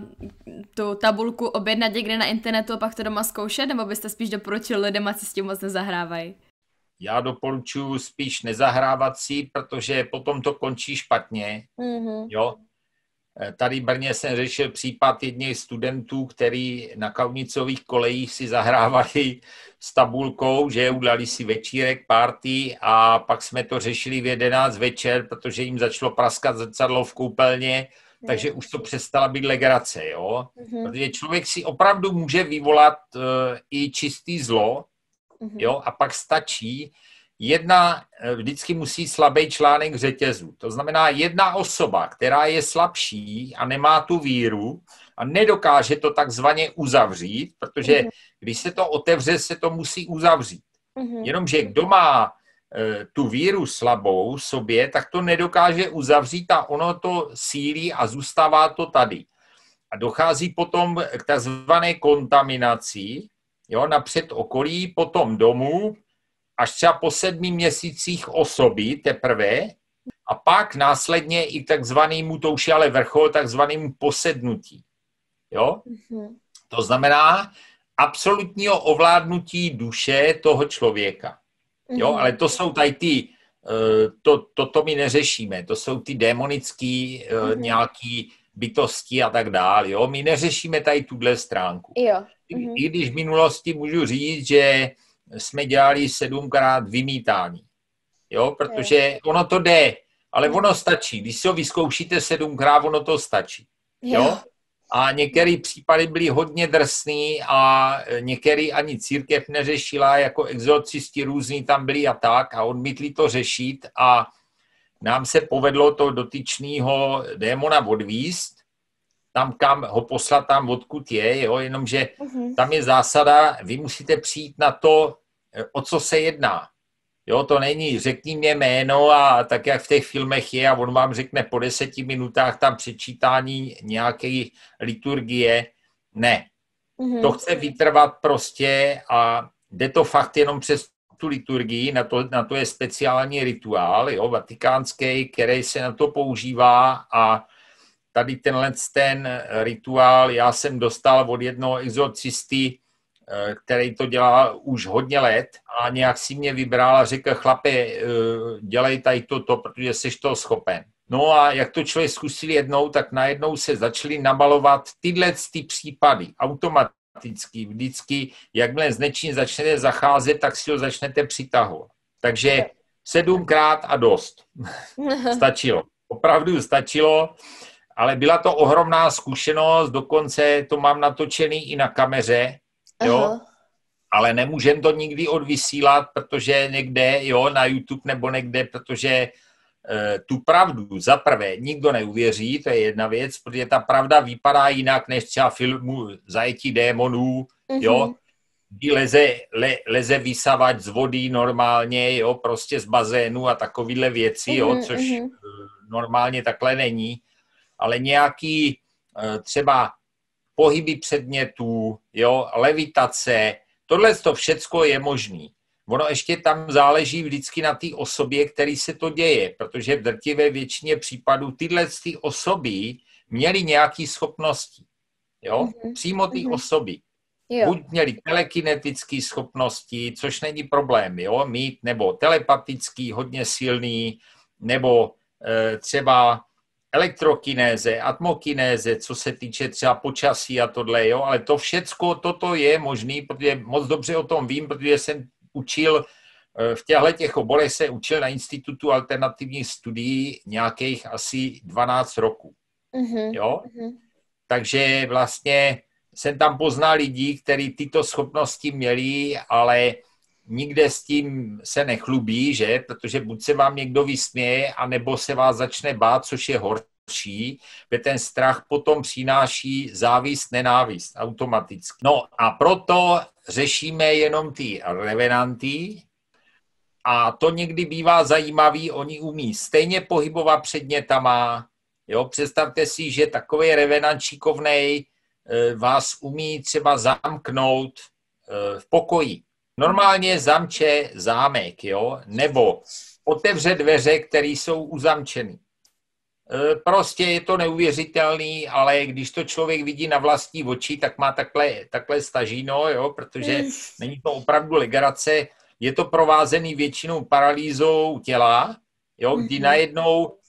tu tabulku objednat někde na internetu a pak to doma zkoušet, nebo byste spíš doporučil lidem, ať si s tím moc nezahrávají? Já doporučuji spíš nezahrávat si, protože potom to končí špatně, mm-hmm. jo. Tady v Brně jsem řešil případ jedných studentů, který na kaunicových kolejích si zahrávali s tabulkou, že udělali si večírek, party a pak jsme to řešili v jedenáct večer, protože jim začalo praskat zrcadlo v koupelně, takže už to přestala být legrace, jo. Mm-hmm. Protože člověk si opravdu může vyvolat uh, i čistý zlo, mm-hmm. jo, a pak stačí jedna, vždycky musí slabý článek řetězu. To znamená jedna osoba, která je slabší a nemá tu víru a nedokáže to takzvaně uzavřít, protože mm-hmm. když se to otevře, se to musí uzavřít. Mm-hmm. Jenomže kdo má e, tu víru slabou v sobě, tak to nedokáže uzavřít a ono to sílí a zůstává to tady. A dochází potom k takzvané kontaminaci, jo, napřed okolí, potom domů, až třeba po sedmi měsících osoby teprve a pak následně i takzvanému, to už je ale vrchol, takzvanému posednutí. Jo? Mm-hmm. To znamená absolutního ovládnutí duše toho člověka. Jo? Mm-hmm. Ale to jsou tady ty, to, to, to my neřešíme, to jsou ty démonický mm-hmm. nějaký bytosti a tak dále. Jo? My neřešíme tady tuhle stránku. Jo. Mm-hmm. I když v minulosti můžu říct, že jsme dělali sedmkrát vymítání. Jo, protože ono to jde, ale ono stačí. Když si ho vyzkoušíte sedmkrát, ono to stačí. Jo? A některé případy byly hodně drsný a některé ani církev neřešila, jako exorcisti různý tam byli a tak a odmítli to řešit a nám se povedlo to dotyčného démona odvízt, tam, kam ho poslat, tam, odkud je, jo? Jenomže uh-huh. tam je zásada, vy musíte přijít na to, o co se jedná. Jo, to není, řekni mě jméno a tak, jak v těch filmech je a on vám řekne po deseti minutách tam přečítání nějaké liturgie. Ne. Mm-hmm. To chce vytrvat prostě a jde to fakt jenom přes tu liturgii, na to, na to je speciální rituál, jo, vatikánský, který se na to používá a tady tenhle ten rituál já jsem dostal od jednoho exorcisty, který to dělá už hodně let a nějak si mě vybral a řekl, chlape, dělej tady toto, protože jsi toho schopen. No a jak to člověk zkusil jednou, tak najednou se začaly nabalovat tyhle ty případy automaticky, vždycky, jakmile s něčím začnete zacházet, tak si ho začnete přitahovat. Takže sedmkrát a dost. Stačilo. Opravdu stačilo, ale byla to ohromná zkušenost, dokonce to mám natočený i na kameře, jo, aha. ale nemůžem to nikdy odvysílat, protože někde, jo, na YouTube nebo někde, protože e, tu pravdu za prvé nikdo neuvěří, to je jedna věc, protože ta pravda vypadá jinak než třeba filmu Zajetí démonů, uh-huh. jo, kdy leze, le, leze vysavač z vody normálně, jo, prostě z bazénu a takovýhle věci, jo, uh-huh, což uh-huh. normálně takhle není, ale nějaký e, třeba pohyby předmětů, jo, levitace, tohle to všecko je možný. Ono ještě tam záleží vždycky na té osobě, který se to děje, protože v drtivé většině případů tyhle ty osoby měly nějaké schopnosti, jo, mm-hmm. přímo ty mm-hmm. osoby. Jo. Buď měli telekinetické schopnosti, což není problém, jo, mít, nebo telepatický, hodně silný, nebo e, třeba elektrokinéze, atmokinéze, co se týče třeba počasí a tohle, jo, ale to všecko, toto je možný, protože moc dobře o tom vím, protože jsem učil, v těchto těch oborech se učil na Institutu alternativních studií nějakých asi dvanáct roků, mm-hmm. jo, mm-hmm. takže vlastně jsem tam poznal lidí, kteří tyto schopnosti měli, ale nikde s tím se nechlubí, že? Protože buď se vám někdo vysměje, anebo se vás začne bát, což je horší, protože ten strach potom přináší závist, nenávist automaticky. No a proto řešíme jenom ty revenanty a to někdy bývá zajímavý, oni umí stejně pohybovat předmětama, jo? Představte si, že takový revenant šikovnej vás umí třeba zamknout v pokoji. Normálně zamče zámek, jo, nebo otevře dveře, které jsou uzamčeny. Prostě je to neuvěřitelný, ale když to člověk vidí na vlastní oči, tak má takhle, takhle stažíno, jo, protože není to opravdu legrace. Je to provázený většinou paralýzou těla, jo, kdy najednou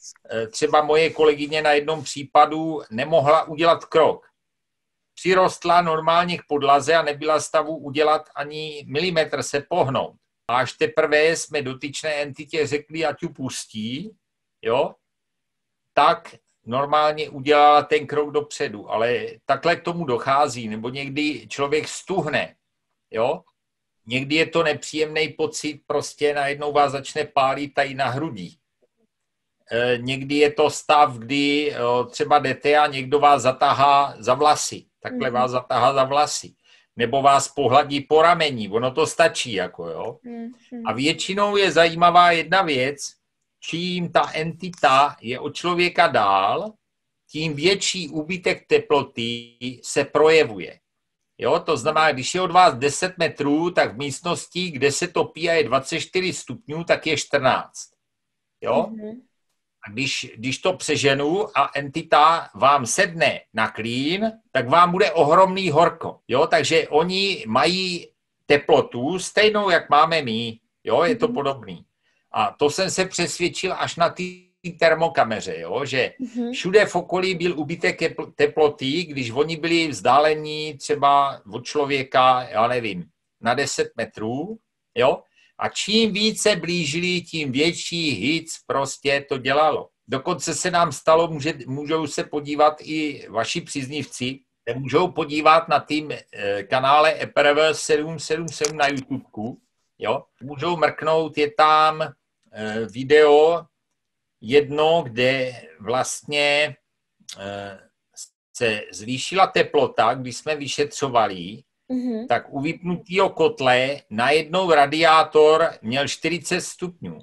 třeba moje kolegyně na jednom případu nemohla udělat krok. Přirostla normálně k podlaze a nebyla stavu udělat ani milimetr se pohnout. A až teprve jsme dotyčné entitě řekli, ať ju pustí, jo, tak normálně udělala ten krok dopředu. Ale takhle k tomu dochází, nebo někdy člověk stuhne, jo. Někdy je to nepříjemný pocit, prostě najednou vás začne pálit tady na hrudí. E, někdy je to stav, kdy o, třeba jdete a někdo vás zatahá za vlasy. Takhle mm. vás zatahá za vlasy. Nebo vás pohladí po rameni. Ono to stačí, jako jo. Mm. A většinou je zajímavá jedna věc, čím ta entita je od člověka dál, tím větší úbytek teploty se projevuje. Jo, to znamená, když je od vás deset metrů, tak v místnosti, kde se topí a je dvacet čtyři stupňů, tak je čtrnáct. Jo? Mm-hmm. A když, když to přeženu a entita vám sedne na klín, tak vám bude ohromný horko. Jo? Takže oni mají teplotu stejnou, jak máme my. Jo? Je to mm-hmm. podobný. A to jsem se přesvědčil až na ty termokameře, jo? Že mm-hmm. všude v okolí byl úbytek teploty, když oni byli vzdálení třeba od člověka, já nevím, na deset metrů, jo? A čím více blížili, tím větší hic prostě to dělalo. Dokonce se nám stalo, může, můžou se podívat i vaši příznivci, můžou podívat na tým eh, kanále E P R V sedm sedm sedm na YouTube, jo? Můžou mrknout, je tam eh, video jedno, kde vlastně eh, se zvýšila teplota, když jsme vyšetřovali, mm-hmm. tak u vypnutého kotle najednou radiátor měl čtyřicet stupňů.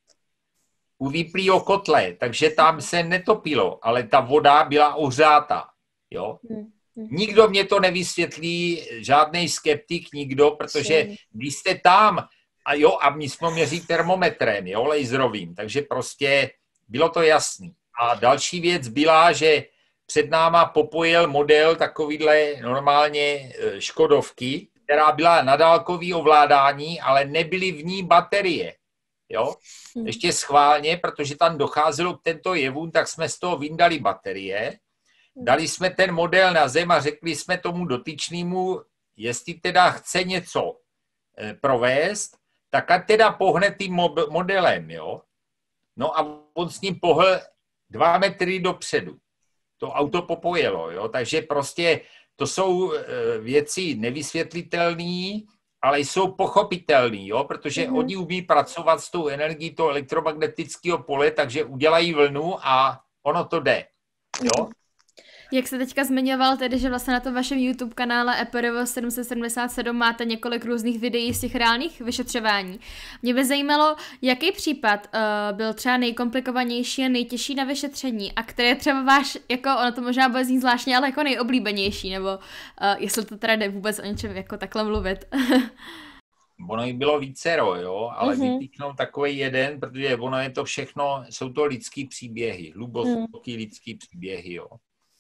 U vyplýho kotle, takže tam se netopilo, ale ta voda byla ohřátá. Jo? Mm-hmm. Nikdo mě to nevysvětlí, žádný skeptik, nikdo, protože když jste tam, a jo, a my jsme měří termometrem, jo, laserovým, takže prostě bylo to jasný. A další věc byla, že před náma popojil model takovýhle normálně Škodovky, která byla na dálkový ovládání, ale nebyly v ní baterie. Jo? Ještě schválně, protože tam docházelo k tento jevům, tak jsme z toho vyndali baterie, dali jsme ten model na zem a řekli jsme tomu dotyčnému, jestli teda chce něco provést, tak ať teda pohne tím modelem, jo. No a on s ním pohl dva metry dopředu. To auto popojelo, jo. Takže prostě to jsou věci nevysvětlitelné, ale jsou pochopitelné, jo, protože mm-hmm. oni umí pracovat s tou energií toho elektromagnetického pole, takže udělají vlnu a ono to jde, jo. Jak jste teďka zmiňoval, tedy, že vlastně na tom vašem YouTube kanále E P R V sedm set sedmdesát sedm máte několik různých videí z těch reálných vyšetřování. Mě by zajímalo, jaký případ uh, byl třeba nejkomplikovanější a nejtěžší na vyšetření a který je třeba váš, jako ono to možná bude znít zvláštně, ale jako nejoblíbenější, nebo uh, jestli to teda jde vůbec o něčem jako takhle mluvit. Ono jich bylo vícero, jo, ale mm-hmm. vypíknou takový jeden, protože ono je to všechno, jsou to lidský příběhy, hluboký mm. lidský příběhy, jo.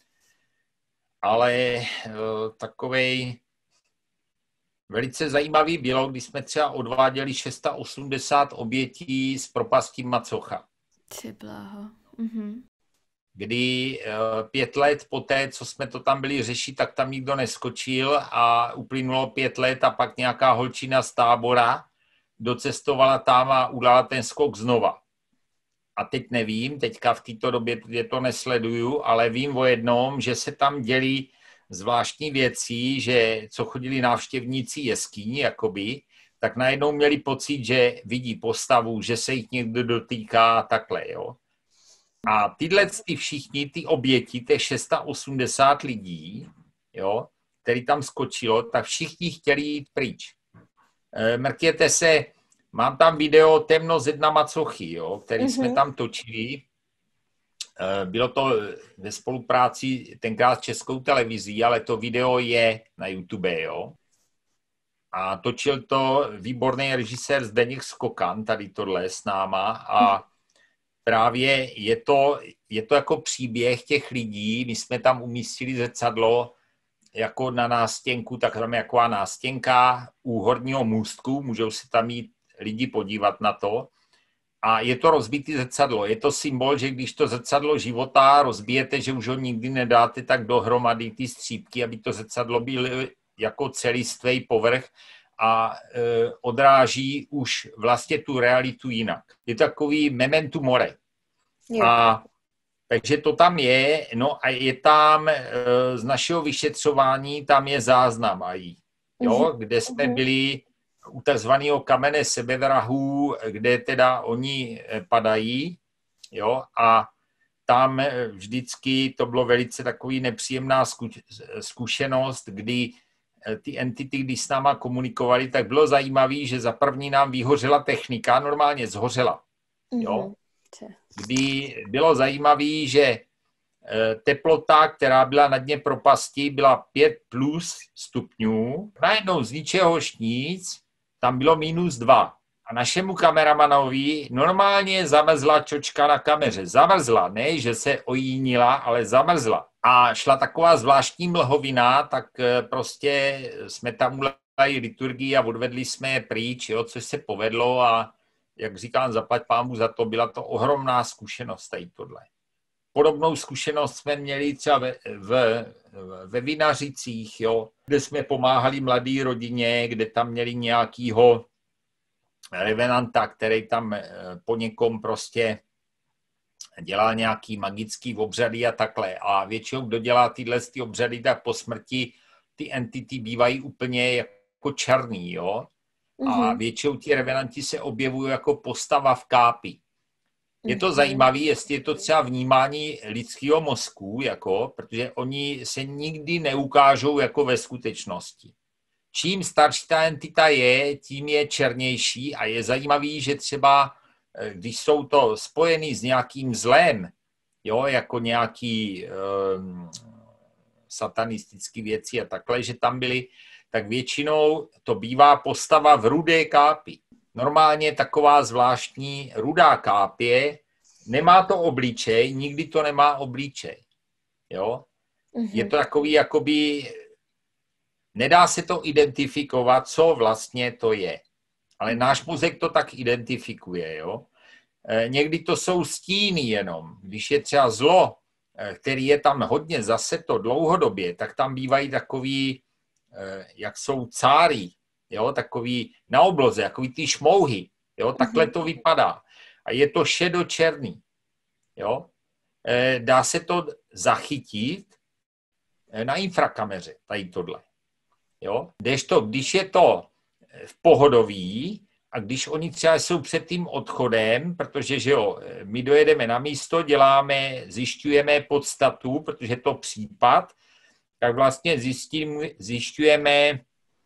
Ale uh, takovej velice zajímavý bylo, když jsme třeba odváděli šest set osmdesát obětí z propastí Macocha. Ty bláho. Mhm. Kdy uh, pět let poté, co jsme to tam byli řešit, tak tam nikdo neskočil a uplynulo pět let a pak nějaká holčina z Tábora docestovala tam a udala ten skok znova. A teď nevím, teďka v této době je to nesleduju, ale vím o jednom, že se tam dělí zvláštní věcí, že co chodili návštěvníci jeskyní, jakoby, tak najednou měli pocit, že vidí postavu, že se jich někdo dotýká a takhle, jo. A tyhle ty všichni, ty oběti, těch šest set osmdesát lidí, jo, který tam skočilo, tak všichni chtěli jít pryč. E, mrkněte se, mám tam video Temno ze dna Macochy, jo, který mm-hmm. jsme tam točili. Bylo to ve spolupráci tenkrát s Českou televizí, ale to video je na YouTube, jo. A točil to výborný režisér Zdeněk Skokan, tady tohle s náma a právě je to, je to jako příběh těch lidí. My jsme tam umístili zrcadlo jako na nástěnku, tak tam je taková nástěnka u horního můstku, můžou se tam jít lidi podívat na to. a je to rozbitý zrcadlo. Je to symbol, že když to zrcadlo života rozbijete, že už ho nikdy nedáte tak dohromady ty střípky, aby to zrcadlo bylo jako celistvý povrch a e, odráží už vlastně tu realitu jinak. Je takový memento mori. A takže to tam je, no a je tam e, z našeho vyšetřování, tam je záznam ají, jo, kde jsme byli u takzvaného kamene sebevrahů, kde teda oni padají, jo, a tam vždycky to bylo velice takový nepříjemná zkušenost, kdy ty entity, když s náma komunikovali, tak bylo zajímavé, že za první nám vyhořela technika, normálně zhořela, jo. Kdy bylo zajímavé, že teplota, která byla na dně propasti, byla pět plus stupňů. Najednou z ničeho nic, tam bylo minus dva. A našemu kameramanovi normálně zamrzla čočka na kameře. Zamrzla, ne, že se ojínila, ale zamrzla. A šla taková zvláštní mlhovina, tak prostě jsme tam udělali liturgii a odvedli jsme je pryč, jo, což se povedlo a jak říkám, zaplať pámu za to, byla to ohromná zkušenost tady tohle. Podobnou zkušenost jsme měli třeba ve, ve, ve Vinařicích, jo, kde jsme pomáhali mladé rodině, kde tam měli nějakýho revenanta, který tam po někom prostě dělal nějaký magický obřady a takhle. A většinou, kdo dělá tyhle ty obřady, tak po smrti ty entity bývají úplně jako černý, jo. A většinou ti revenanti se objevují jako postava v kápi. Je to zajímavé, jestli je to třeba vnímání lidského mozku, jako, protože oni se nikdy neukážou jako ve skutečnosti. Čím starší ta entita je, tím je černější a je zajímavý, že třeba, když jsou to spojený s nějakým zlem, jo, jako nějaký um, satanistický věci a takhle, že tam byly, tak většinou to bývá postava v rudé kápi. Normálně taková zvláštní rudá kápě, nemá to obličej, nikdy to nemá obličej. Jo? Mm-hmm. Je to takový, jakoby, nedá se to identifikovat, co vlastně to je. Ale náš mozek to tak identifikuje. Jo? E, někdy to jsou stíny jenom. Když je třeba zlo, který je tam hodně zaseto dlouhodobě, tak tam bývají takový, e, jak jsou cáry, jo, takový na obloze, takový ty šmouhy, jo, takhle to vypadá. A je to šedočerný, jo. E, dá se to zachytit na infrakameře, tady tohle, jo. Kdežto, když je to v pohodový a když oni třeba jsou před tím odchodem, protože, že jo, my dojedeme na místo, děláme, zjišťujeme podstatu, protože je to případ, tak vlastně zjistím, zjišťujeme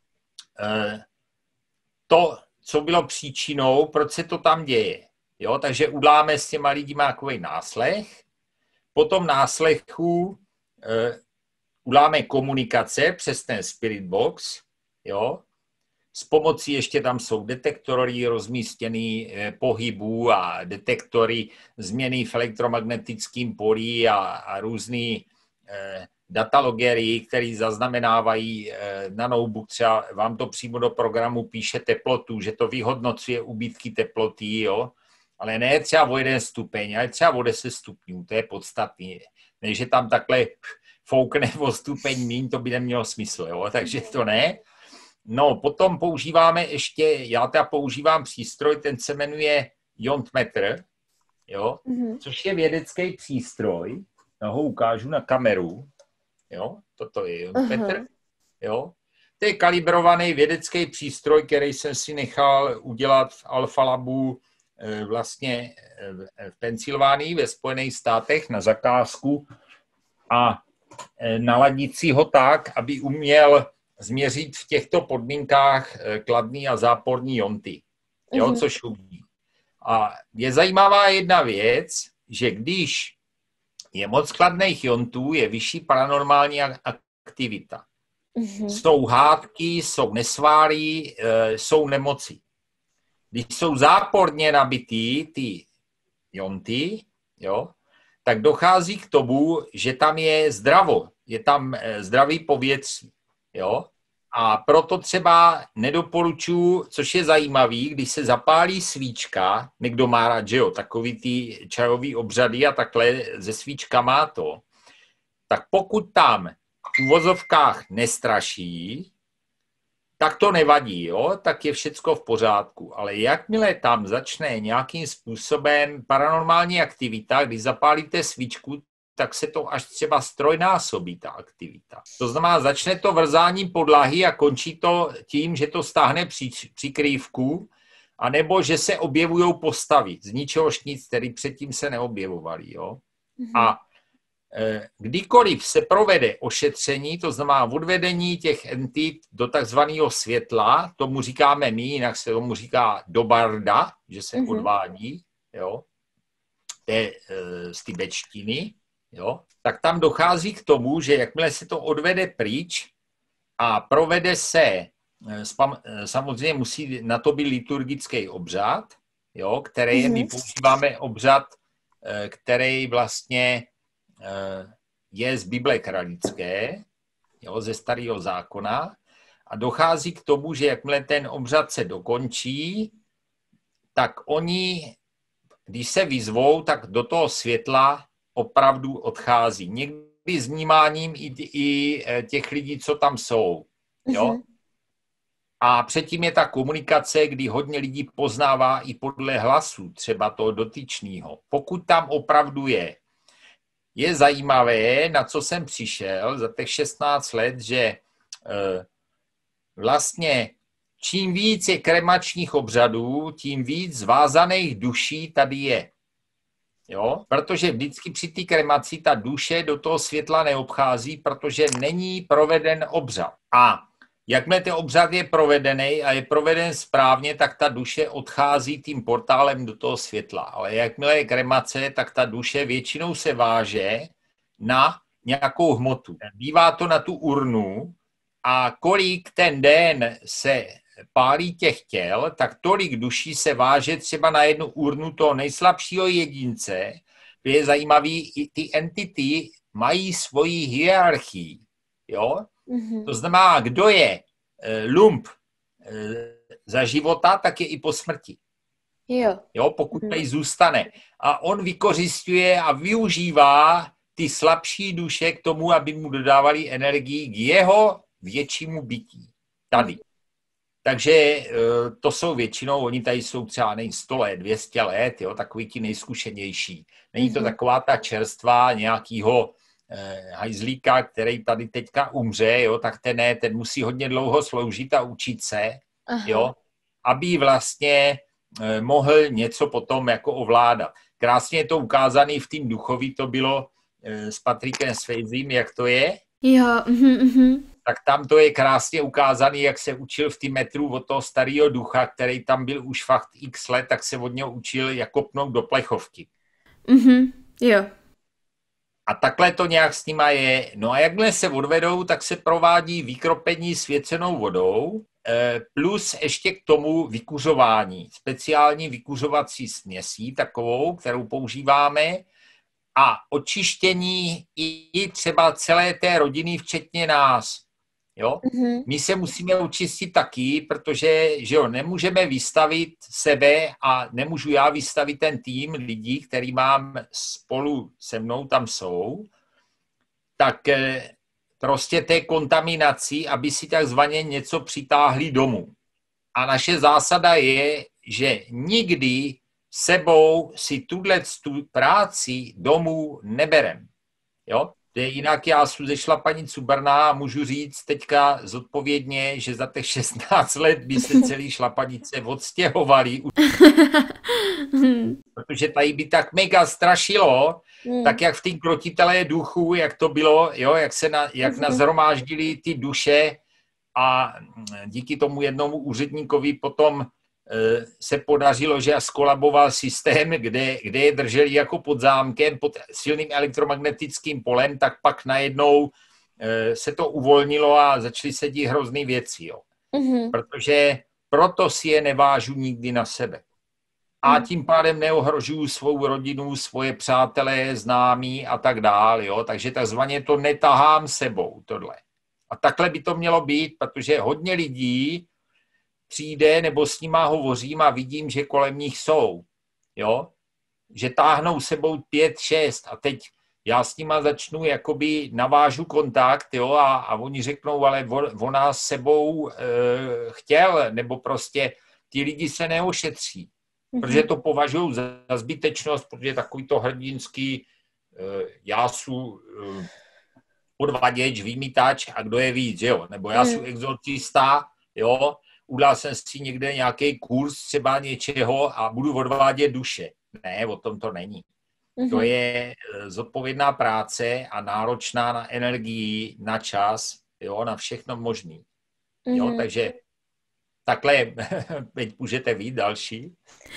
to, co bylo příčinou, proč se to tam děje. Jo? Takže uděláme s těma lidmi takový náslech, potom náslechu e, uděláme komunikace přes ten spirit box, jo? S pomocí ještě tam jsou detektory rozmístěný e, pohybů a detektory změny v elektromagnetickém poli a, a různý e, datalogery, které zaznamenávají na notebook, třeba vám to přímo do programu píše teplotu, že to vyhodnocuje úbytky teploty, jo? Ale ne třeba o jeden stupeň, ale třeba o deset stupňů, to je podstatný. Ne, že tam takhle foukne o stupeň míň, to by nemělo smysl, jo? Takže to ne. No, potom používáme ještě, já teda používám přístroj, ten se jmenuje Jontmetr, jo? Mm-hmm. Což je vědecký přístroj, já ho ukážu na kameru. Jo, toto je Jontmetr, uh-huh. jo. To je kalibrovaný vědecký přístroj, který jsem si nechal udělat v Alfa Labu vlastně v Pensylvánii ve Spojených státech na zakázku a naladit si ho tak, aby uměl změřit v těchto podmínkách kladný a záporný jonty, jo, uh-huh. což umí. A je zajímavá jedna věc, že když je moc kladných jontů, je vyšší paranormální aktivita. Mm-hmm. Jsou hádky, jsou nesváry, jsou nemoci. Když jsou záporně nabitý ty jonty, jo, tak dochází k tomu, že tam je zdravo, je tam zdravý povětří. Jo, A proto třeba nedoporučuji, což je zajímavý, když se zapálí svíčka, někdo má rád, že jo, takový ty čajový obřady a takhle se svíčkama to, tak pokud tam v uvozovkách nestraší, tak to nevadí, jo? Tak je všecko v pořádku. Ale jakmile tam začne nějakým způsobem paranormální aktivita, když zapálíte svíčku, tak se to až třeba strojnásobí ta aktivita. To znamená, začne to vrzáním podlahy a končí to tím, že to stáhne při, přikrývku, anebo že se objevují postavy z ničehož nic, které předtím se neobjevovaly. Jo? Mm-hmm. A e, kdykoliv se provede ošetření, to znamená odvedení těch entit do takzvaného světla, tomu říkáme my, jinak se tomu říká do barda, že se mm-hmm. odvádí, jo? To je e, z tibetštiny, jo, tak tam dochází k tomu, že jakmile se to odvede pryč a provede se, samozřejmě musí na to být liturgický obřad, jo, který mm-hmm. my používáme obřad, který vlastně je z Bible kralické, jo, ze Starého zákona, a dochází k tomu, že jakmile ten obřad se dokončí, tak oni, když se vyzvou, tak do toho světla opravdu odchází. Někdy s vnímáním i, i těch lidí, co tam jsou. Jo? Mm-hmm. A předtím je ta komunikace, kdy hodně lidí poznává i podle hlasu, třeba toho dotyčného. Pokud tam opravdu je. Je zajímavé, na co jsem přišel za těch šestnáct let, že e, vlastně čím víc je kremačních obřadů, tím víc zvázaných duší tady je. Jo? Protože vždycky při té kremaci ta duše do toho světla neobchází, protože není proveden obřad. A jakmile ten obřad je provedený a je proveden správně, tak ta duše odchází tím portálem do toho světla. Ale jakmile je kremace, tak ta duše většinou se váže na nějakou hmotu. Bývá to na tu urnu a kolik ten den se pálí těch těl, tak tolik duší se váže třeba na jednu urnu toho nejslabšího jedince. To je zajímavý, i ty entity mají svoji hierarchii. Jo? Mm-hmm. To znamená, kdo je e, lump e, za života, tak je i po smrti. Jo. Jo, pokud mm-hmm. tady zůstane. A on vykořisťuje a využívá ty slabší duše k tomu, aby mu dodávali energii k jeho většímu bytí. Tady. Takže to jsou většinou, oni tady jsou třeba nej sto let, dvě stě let, jo, takový ti nejzkušenější. Není to taková ta čerstvá nějakýho eh, hajzlíka, který tady teďka umře, jo, tak ten ne, ten musí hodně dlouho sloužit a učit se, jo, aby vlastně eh, mohl něco potom jako ovládat. Krásně je to ukázané v tým duchoví, to bylo eh, s Patrikem Swayzem, jak to je. Jo, mhm, mhm. Tak tam to je krásně ukázaný, jak se učil v tým metru od toho starého ducha, který tam byl už fakt x let, tak se od něho učil, jak kopnout do plechovky. Mhm, jo. A takhle to nějak s nima je. No a jakmile se odvedou, tak se provádí vykropení svěcenou vodou, plus ještě k tomu vykuřování. Speciální vykuřovací směsí, takovou, kterou používáme, a očištění i třeba celé té rodiny, včetně nás. Jo? Mm-hmm. My se musíme očistit taky, protože že jo, nemůžeme vystavit sebe a nemůžu já vystavit ten tým lidí, který mám spolu se mnou, tam jsou, tak prostě té kontaminací, aby si takzvaně něco přitáhli domů. A naše zásada je, že nikdy sebou si tuhle práci domů neberem. Jo? Jinak já jsem ze Šlapanic u Brna a můžu říct teďka zodpovědně, že za těch šestnáct let by se celý Šlapanice odstěhovali. Protože tady by tak mega strašilo, mm. tak jak v té krotitelé duchu, jak to bylo, jo? jak se na, jak nazhromáždili ty duše a díky tomu jednomu úředníkovi potom se podařilo, že skolaboval systém, kde, kde je drželi jako pod zámkem, pod silným elektromagnetickým polem, tak pak najednou se to uvolnilo a začaly se dít hrozný věci. Jo. Mm-hmm. Protože proto si je nevážu nikdy na sebe. A tím pádem neohrožuju svou rodinu, svoje přátelé, známí a tak dále. Jo. Takže takzvaně to netahám sebou, tohle. A takhle by to mělo být, protože hodně lidí přijde, nebo s nima hovořím a vidím, že kolem nich jsou. Jo? Že táhnou sebou pět, šest a teď já s nima začnu, jakoby navážu kontakt, jo, a, a oni řeknou, ale on, on nás sebou e, chtěl, nebo prostě ti lidi se neošetří, mm-hmm. protože to považují za, za zbytečnost, protože takový to hrdinský e, já jsem e, podvaděč, vymítač a kdo je víc, jo, nebo já jsem mm. exorcista, jo, udal jsem si někde nějaký kurz třeba něčeho a budu odvádět duše. Ne, o tom to není. Mm-hmm. To je zodpovědná práce a náročná na energii, na čas, jo, na všechno možný. Mm-hmm. Jo, takže takhle, teď můžete vít další.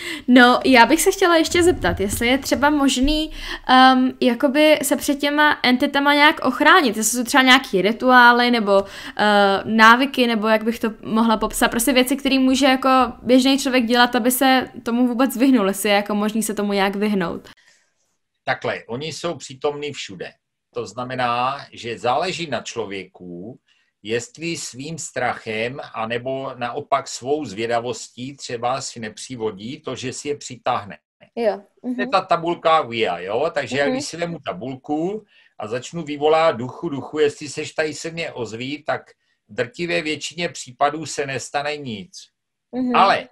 No, já bych se chtěla ještě zeptat, jestli je třeba možný um, jakoby se před těma entitama nějak ochránit, jestli jsou třeba nějaký rituály nebo uh, návyky, nebo jak bych to mohla popsat, prostě věci, které může jako běžný člověk dělat, aby se tomu vůbec vyhnul, jestli je jako možný se tomu nějak vyhnout. Takhle, oni jsou přítomní všude. To znamená, že záleží na člověku, jestli svým strachem, anebo naopak svou zvědavostí třeba si nepřivodí to, že si je přitáhne. Jo. Uh-huh. To je ta tabulka V I A, jo? Takže uh-huh. když si vemu tabulku a začnu vyvolat duchu, duchu, jestli seš tady se mě ozví, tak v drtivé většině případů se nestane nic. Uh-huh. Ale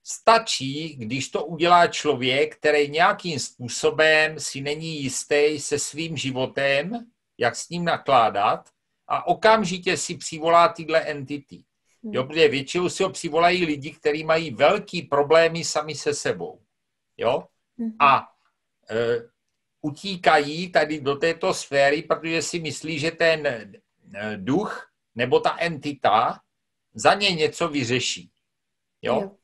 stačí, když to udělá člověk, který nějakým způsobem si není jistý se svým životem, jak s ním nakládat, a okamžitě si přivolá tyhle entity. Jo, protože většinou si ho přivolají lidi, kteří mají velký problémy sami se sebou. Jo? A e, utíkají tady do této sféry, protože si myslí, že ten e, duch nebo ta entita za ně něco vyřeší. Jo? Jo.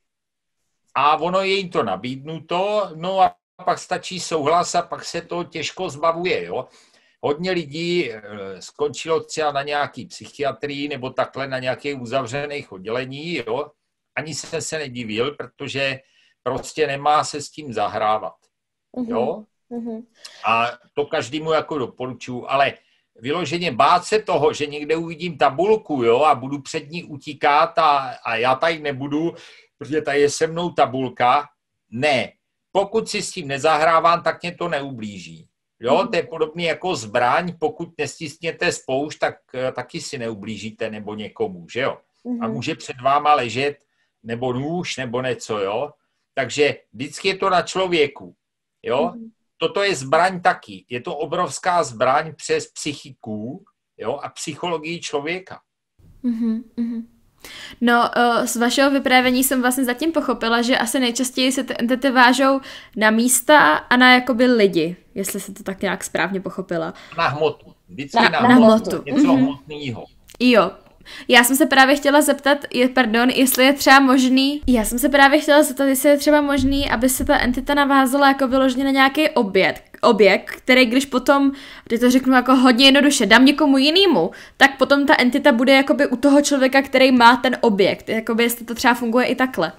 A ono je jim to nabídnuto, no a pak stačí souhlas a pak se to těžko zbavuje. Jo? Hodně lidí skončilo třeba na nějaký psychiatrii nebo takhle na nějakých uzavřených oddělení, jo? Ani jsem se nedivil, protože prostě nemá se s tím zahrávat. Jo? Mm-hmm. A to každému jako doporučuji, ale vyloženě bát se toho, že někde uvidím tabulku, jo, a budu před ní utíkat a, a já tady nebudu, protože tady je se mnou tabulka, ne. Pokud si s tím nezahrávám, tak mě to neublíží. Jo, to je podobně jako zbraň, pokud nestisněte spoušť, tak taky si neublížíte nebo někomu, že jo. A může před váma ležet nebo nůž nebo něco, jo. Takže vždycky je to na člověku, jo. Toto je zbraň taky. Je to obrovská zbraň přes psychiku, jo, a psychologii člověka. Mhm, mhm. No, z vašeho vyprávění jsem vlastně zatím pochopila, že asi nejčastěji se ty entity vážou na místa a na jakoby lidi, jestli se to tak nějak správně pochopila. Na hmotu. Vždycky na, na, na hmotu. hmotu. Něco mm-hmm. hmotného. Jo. Já jsem se právě chtěla zeptat, je, pardon, jestli je třeba možný, já jsem se právě chtěla zeptat, jestli je třeba možný, aby se ta entita navázala jako vyloženě na nějaký objekt, objekt, který když potom, když to řeknu jako hodně jednoduše, dám někomu jinému, tak potom ta entita bude jakoby u toho člověka, který má ten objekt, jakoby jestli to třeba funguje i takhle.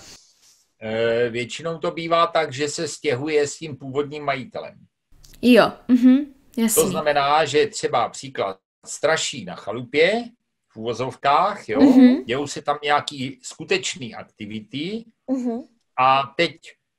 E, většinou to bývá tak, že se stěhuje s tím původním majitelem. Jo, mhm, jasný. To znamená, že třeba příklad straší na chalupě, v uvozovkách, jo, mm-hmm. dějou se tam nějaký skutečný aktivity mm-hmm. a teď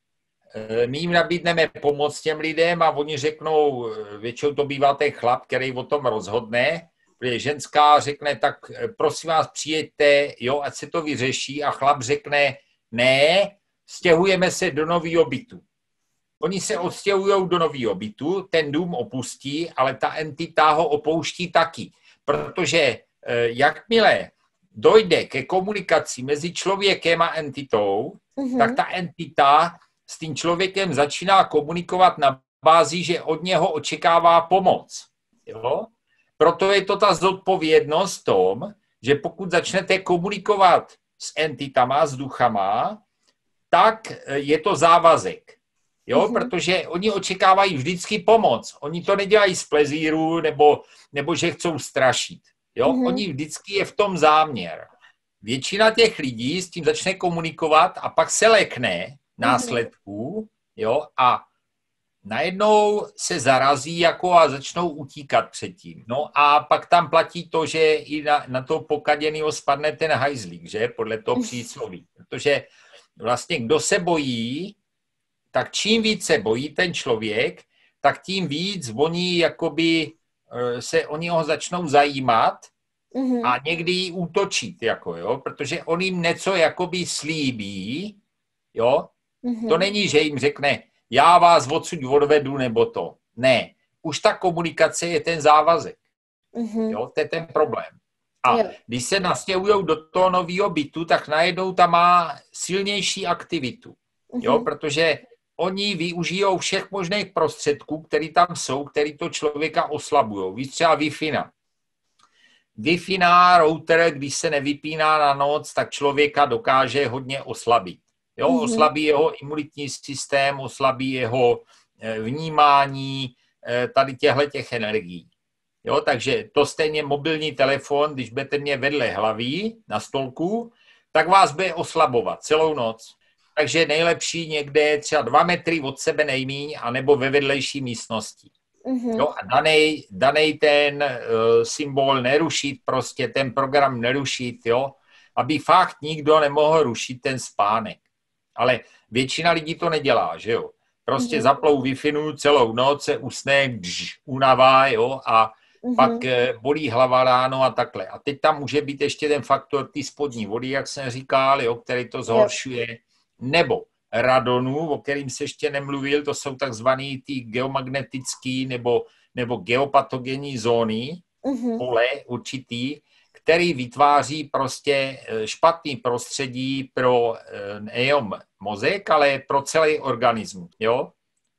e, my jim nabídneme pomoc těm lidem a oni řeknou, většinou to bývá ten chlap, který o tom rozhodne, protože ženská řekne, tak prosím vás přijeďte, jo, ať se to vyřeší a chlap řekne, ne, stěhujeme se do nového bytu. Oni se odstěhují do nového bytu, ten dům opustí, ale ta entita ho opouští taky, protože jakmile dojde ke komunikaci mezi člověkem a entitou, mm-hmm. tak ta entita s tím člověkem začíná komunikovat na bázi, že od něho očekává pomoc. Jo? Proto je to ta zodpovědnost v tom, že pokud začnete komunikovat s entitama, s duchama, tak je to závazek. Jo? Mm-hmm. Protože oni očekávají vždycky pomoc. Oni to nedělají z plezíru nebo, nebo že chcou strašit. Jo? Mm-hmm. Oni vždycky je v tom záměr. Většina těch lidí s tím začne komunikovat a pak se lekne následků, jo? A najednou se zarazí jako a začnou utíkat předtím. No a pak tam platí to, že i na, na to pokaděnýho spadne ten hajzlík, že? Podle toho přísloví. Protože vlastně kdo se bojí, tak čím víc se bojí ten člověk, tak tím víc oni jakoby se o něho začnou zajímat mm-hmm. a někdy útočit, jako, jo? Protože on jim něco jakoby slíbí, jo? Mm-hmm. To není, že jim řekne, já vás odsud odvedu, nebo to. Ne. Už ta komunikace je ten závazek. Mm-hmm. Jo? To je ten problém. A jo. Když se nastěhují do toho nového bytu, tak najednou tam má silnější aktivitu. Mm-hmm. Jo? Protože oni využijou všech možných prostředků, které tam jsou, které to člověka oslabují. Víš, třeba Wi-Fi. Wi-Fi na router, když se nevypíná na noc, tak člověka dokáže hodně oslabit. Jo, mm-hmm. Oslabí jeho imunitní systém, oslabí jeho vnímání tady těchto těch energií. Jo, takže to stejně mobilní telefon, když budete mě vedle hlavy na stolku, tak vás bude oslabovat celou noc. Takže nejlepší někde třeba dva metry od sebe nejmíň, anebo ve vedlejší místnosti. Mm-hmm. Jo, a danej, danej ten uh, symbol nerušit, prostě ten program nerušit, jo, aby fakt nikdo nemohl rušit ten spánek. Ale většina lidí to nedělá, že jo. Prostě mm-hmm. zaplou Wi-Fi celou noc, se usne, dž, unavá, jo, a mm-hmm. pak e, bolí hlava ráno a takhle. A teď tam může být ještě ten faktor ty spodní vody, jak jsem říkal, jo, který to zhoršuje, yep. nebo radonu, o kterým se ještě nemluvil, to jsou takzvaný ty geomagnetický nebo, nebo geopatogenní zóny, mm-hmm. pole určitý, který vytváří prostě špatný prostředí pro nejenom mozek, ale pro celý organismus, jo?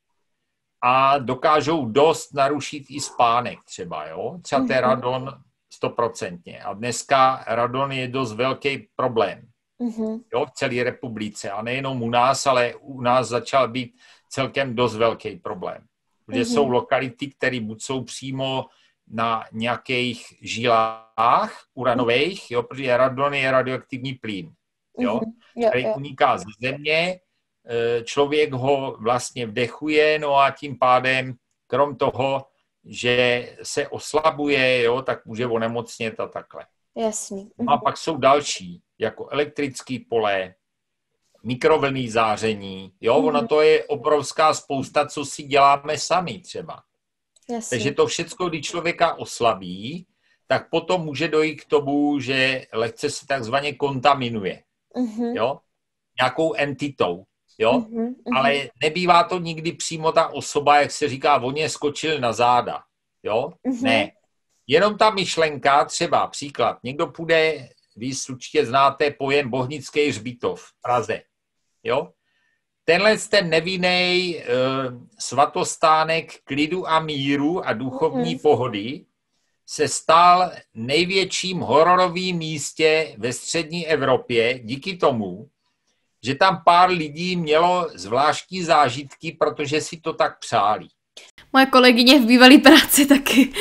A dokážou dost narušit i spánek třeba, jo? Třeba ten radon stoprocentně. A dneska radon je dost velký problém, jo? V celé republice. A nejenom u nás, ale u nás začal být celkem dost velký problém. Protože jsou lokality, které buď jsou přímo na nějakých žilách uranových, jo, protože radon je radioaktivní plyn, jo, mm-hmm. který uniká ze země, člověk ho vlastně vdechuje, no a tím pádem, krom toho, že se oslabuje, jo, tak může onemocnět a takhle. Jasný. Mm-hmm. A pak jsou další, jako elektrický pole, mikrovlnný záření, jo, mm-hmm. ono to je obrovská spousta, co si děláme sami třeba. Jasně. Takže to všecko, když člověka oslabí, tak potom může dojít k tomu, že lehce se takzvaně kontaminuje, uh-huh. jo, nějakou entitou, jo, uh-huh, uh-huh. ale nebývá to nikdy přímo ta osoba, jak se říká, on je skočil na záda, jo, uh-huh. ne. Jenom ta myšlenka, třeba příklad, někdo půjde, vy určitě znáte pojem Bohnický hřbitov v Praze, jo, tenhle ten nevinný uh, svatostánek klidu a míru a duchovní mm. pohody se stal největším hororovým místě ve střední Evropě díky tomu, že tam pár lidí mělo zvláštní zážitky, protože si to tak přáli. Moje kolegyně v bývalý práci taky.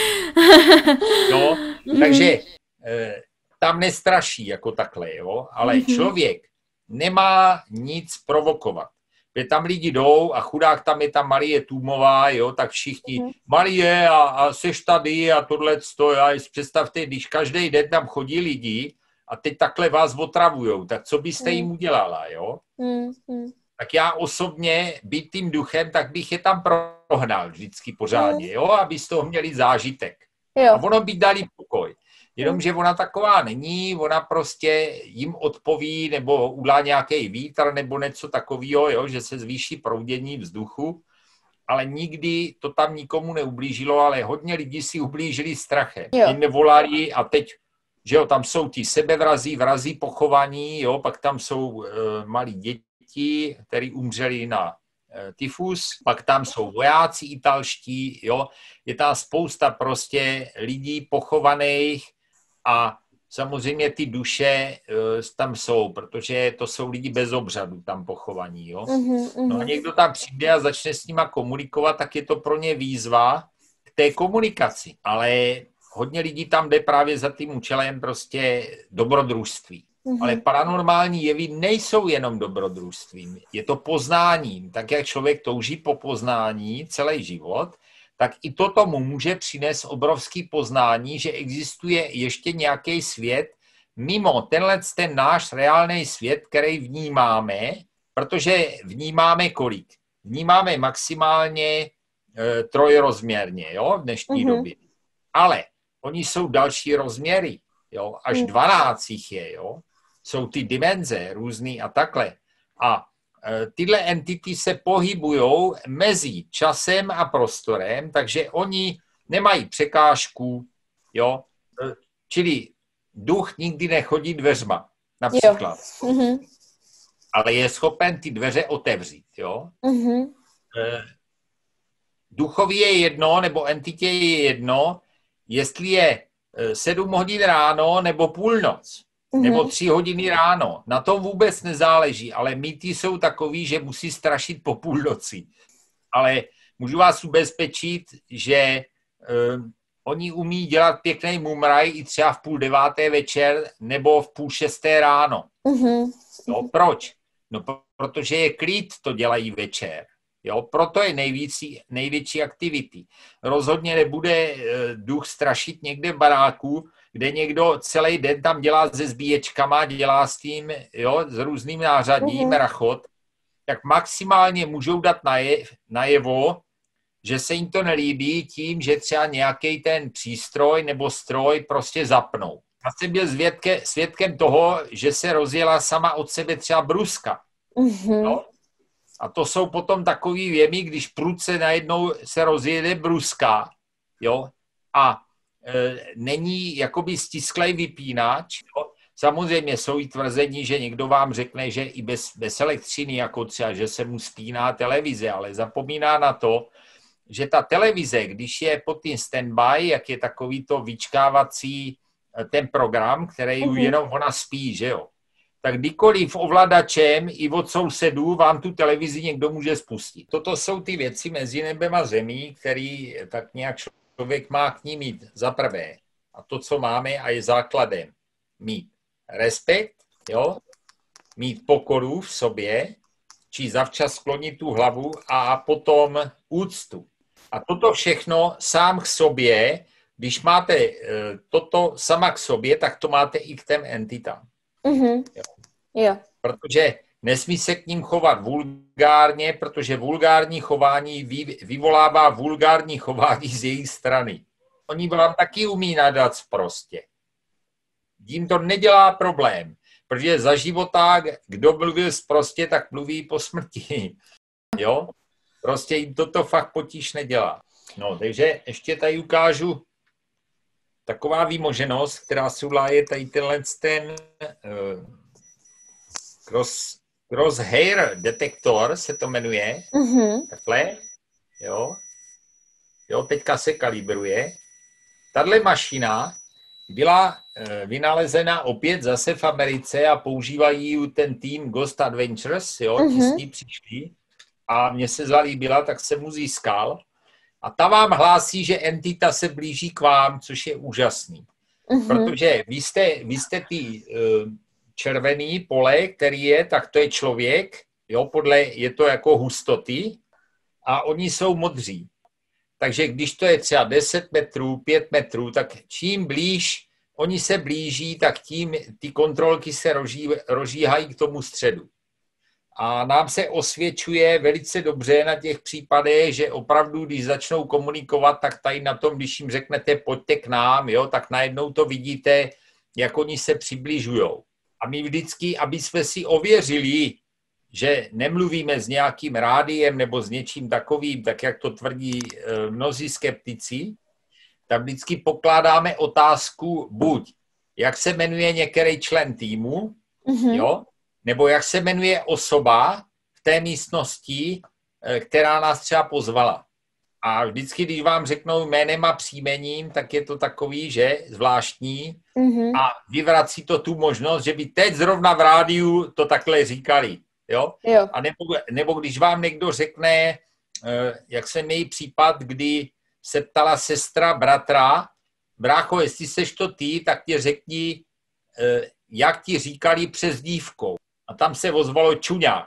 No, takže uh, tam nestraší jako takhle, jo, ale mm-hmm. člověk nemá nic provokovat. Kde tam lidi jdou a chudák tam je ta Marie Tůmová, jo, tak všichni, mm. Marie a, a seš tady a tohleto, já představte, když každý den tam chodí lidi a teď takhle vás otravujou, tak co byste mm. jim udělala, jo? Mm. Tak já osobně, být tím duchem, tak bych je tam prohnal vždycky pořádně, mm. jo, aby z toho měli zážitek. Jo. A ono by dali pokoj. Jenomže ona taková není, ona prostě jim odpoví nebo udá nějaký vítr nebo něco takového, jo, že se zvýší proudění vzduchu, ale nikdy to tam nikomu neublížilo, ale hodně lidí si ublížili strachem. Jim nevolali a teď, že jo, tam jsou ti sebevrazí, vrazí pochovaní, jo, pak tam jsou e, malí děti, který umřeli na e, tyfus, pak tam jsou vojáci italští, jo, je tam spousta prostě lidí pochovaných. A samozřejmě ty duše uh, tam jsou, protože to jsou lidi bez obřadu tam pochovaní, jo. Uh-huh, uh-huh. No a někdo tam přijde a začne s nima komunikovat, tak je to pro ně výzva k té komunikaci. Ale hodně lidí tam jde právě za tím účelem prostě dobrodružství. Mm-hmm. Ale paranormální jevy nejsou jenom dobrodružstvím. Je to poznáním. Tak jak člověk touží po poznání celý život, tak i toto mu může přinést obrovský poznání, že existuje ještě nějaký svět mimo tenhle ten náš reálný svět, který vnímáme, protože vnímáme kolik? Vnímáme maximálně e, trojrozměrně, jo, v dnešní mm-hmm. době. Ale oni jsou další rozměry, jo, až dvanáct jich je, jo. Jsou ty dimenze různý a takhle. A e, tyhle entity se pohybujou mezi časem a prostorem, takže oni nemají překážku, jo. E, čili duch nikdy nechodí dveřma, například. Mm-hmm. Ale je schopen ty dveře otevřít, jo. Mm-hmm. E, duchovi je jedno, nebo entitě je jedno, jestli je sedm hodin ráno nebo půlnoc. Mm-hmm. Nebo tři hodiny ráno. Na tom vůbec nezáleží, ale mýty jsou takový, že musí strašit po půlnoci. Ale můžu vás ubezpečit, že uh, oni umí dělat pěkný mumraj i třeba v půl deváté večer nebo v půl šesté ráno. Mm-hmm. No, proč? No, protože je klid, to dělají večer. Jo, proto je nejvící, největší aktivity. Rozhodně nebude e, duch strašit někde v baráku, kde někdo celý den tam dělá se zbíječkama, dělá s tím, jo, s různým nářadím, mm-hmm. rachot, tak maximálně můžou dát naje, najevo, že se jim to nelíbí tím, že třeba nějaký ten přístroj nebo stroj prostě zapnou. Já jsem byl svědke, svědkem toho, že se rozjela sama od sebe třeba bruska. Mm-hmm. No? A to jsou potom takový věmy, když prudce najednou se rozjede bruska, jo, a e, není jakoby stisklej vypínač. Jo. Samozřejmě jsou i tvrzení, že někdo vám řekne, že i bez, bez elektřiny, jako třeba, že se mu spíná televize, ale zapomíná na to, že ta televize, když je pod tím standby, jak je takový to vyčkávací ten program, který mm-hmm. jenom ona spí, že jo, tak kdykoliv ovladačem i od sousedů vám tu televizi někdo může spustit. Toto jsou ty věci mezi nebem a zemí, který tak nějak člověk má k ní mít za prvé. A to, co máme a je základem. Mít respekt, jo? Mít pokoru v sobě, či zavčas sklonit tu hlavu a potom úctu. A toto všechno sám k sobě, když máte toto sama k sobě, tak to máte i k těm entitám. Mm-hmm. Jo. Jo. Protože nesmí se k ním chovat vulgárně, protože vulgární chování vy, vyvolává vulgární chování z jejich strany. Oni vám taky umí nadat sprostě. Jím to nedělá problém, protože za života, kdo mluvil sprostě, tak mluví po smrti. Jo? Prostě jim toto fakt potíž nedělá. No, takže ještě tady ukážu taková výmoženost, která sula je tady tenhle ten uh, cross, crosshair detektor, se to jmenuje. Mm-hmm. Takhle. Jo. Jo, teďka se kalibruje. Tahle mašina byla uh, vynalezena opět zase v Americe a používají ji ten tým Ghost Adventures, jo, mm-hmm. ti s ní přišli a mně se zalíbila, tak jsem mu získal. A ta vám hlásí, že entita se blíží k vám, což je úžasný. Mm-hmm. Protože vy jste, vy jste ty uh, červený pole, který je, tak to je člověk, jo, podle, je to jako hustoty a oni jsou modří. Takže když to je třeba deset metrů, pět metrů, tak čím blíž oni se blíží, tak tím ty kontrolky se roží, rožíhají k tomu středu. A nám se osvědčuje velice dobře na těch případech, že opravdu, když začnou komunikovat, tak tady na tom, když jim řeknete pojďte k nám, jo, tak najednou to vidíte, jak oni se přibližujou. A my vždycky, aby jsme si ověřili, že nemluvíme s nějakým rádiem nebo s něčím takovým, tak jak to tvrdí mnozí skeptici, tak vždycky pokládáme otázku buď, jak se jmenuje některý člen týmu, mm-hmm. jo, nebo jak se jmenuje osoba v té místnosti, která nás třeba pozvala. A vždycky, když vám řeknou jménem a příjmením, tak je to takový, že zvláštní mm-hmm. a vyvrací to tu možnost, že by teď zrovna v rádiu to takhle říkali. Jo? Jo. A nebo, nebo když vám někdo řekne, jak se mějí případ, kdy se ptala sestra bratra, brácho, jestli seš to ty, tak tě řekni, jak ti říkali přezdívkou. A tam se ozvalo Čuňák.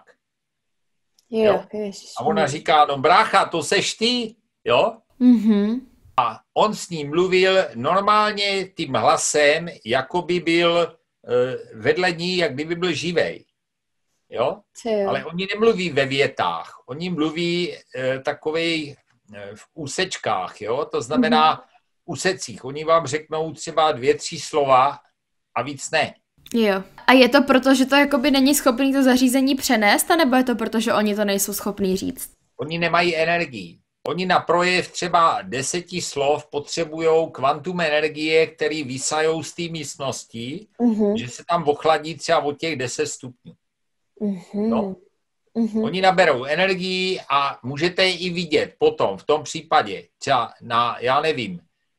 Jo, jo? A ona říká, no brácha, to seš ty, jo? Mm-hmm. A on s ním mluvil normálně tím hlasem, jako by byl uh, vedle ní, jak kdyby byl živej. Jo? jo? Ale oni nemluví ve větách, oni mluví uh, takovej uh, v úsečkách, jo? To znamená mm-hmm. úsecích. Oni vám řeknou třeba dvě, tři slova a víc ne. Jo. A je to proto, že to jakoby není schopný to zařízení přenést, anebo je to proto, že oni to nejsou schopní říct? Oni nemají energii. Oni na projev třeba deseti slov potřebují kvantum energie, který vysajou z té místnosti, uh-huh. že se tam ochladí třeba od těch deset stupňů. Uh-huh. No. Uh-huh. Oni naberou energii a můžete je i vidět potom, v tom případě, třeba na, já nevím,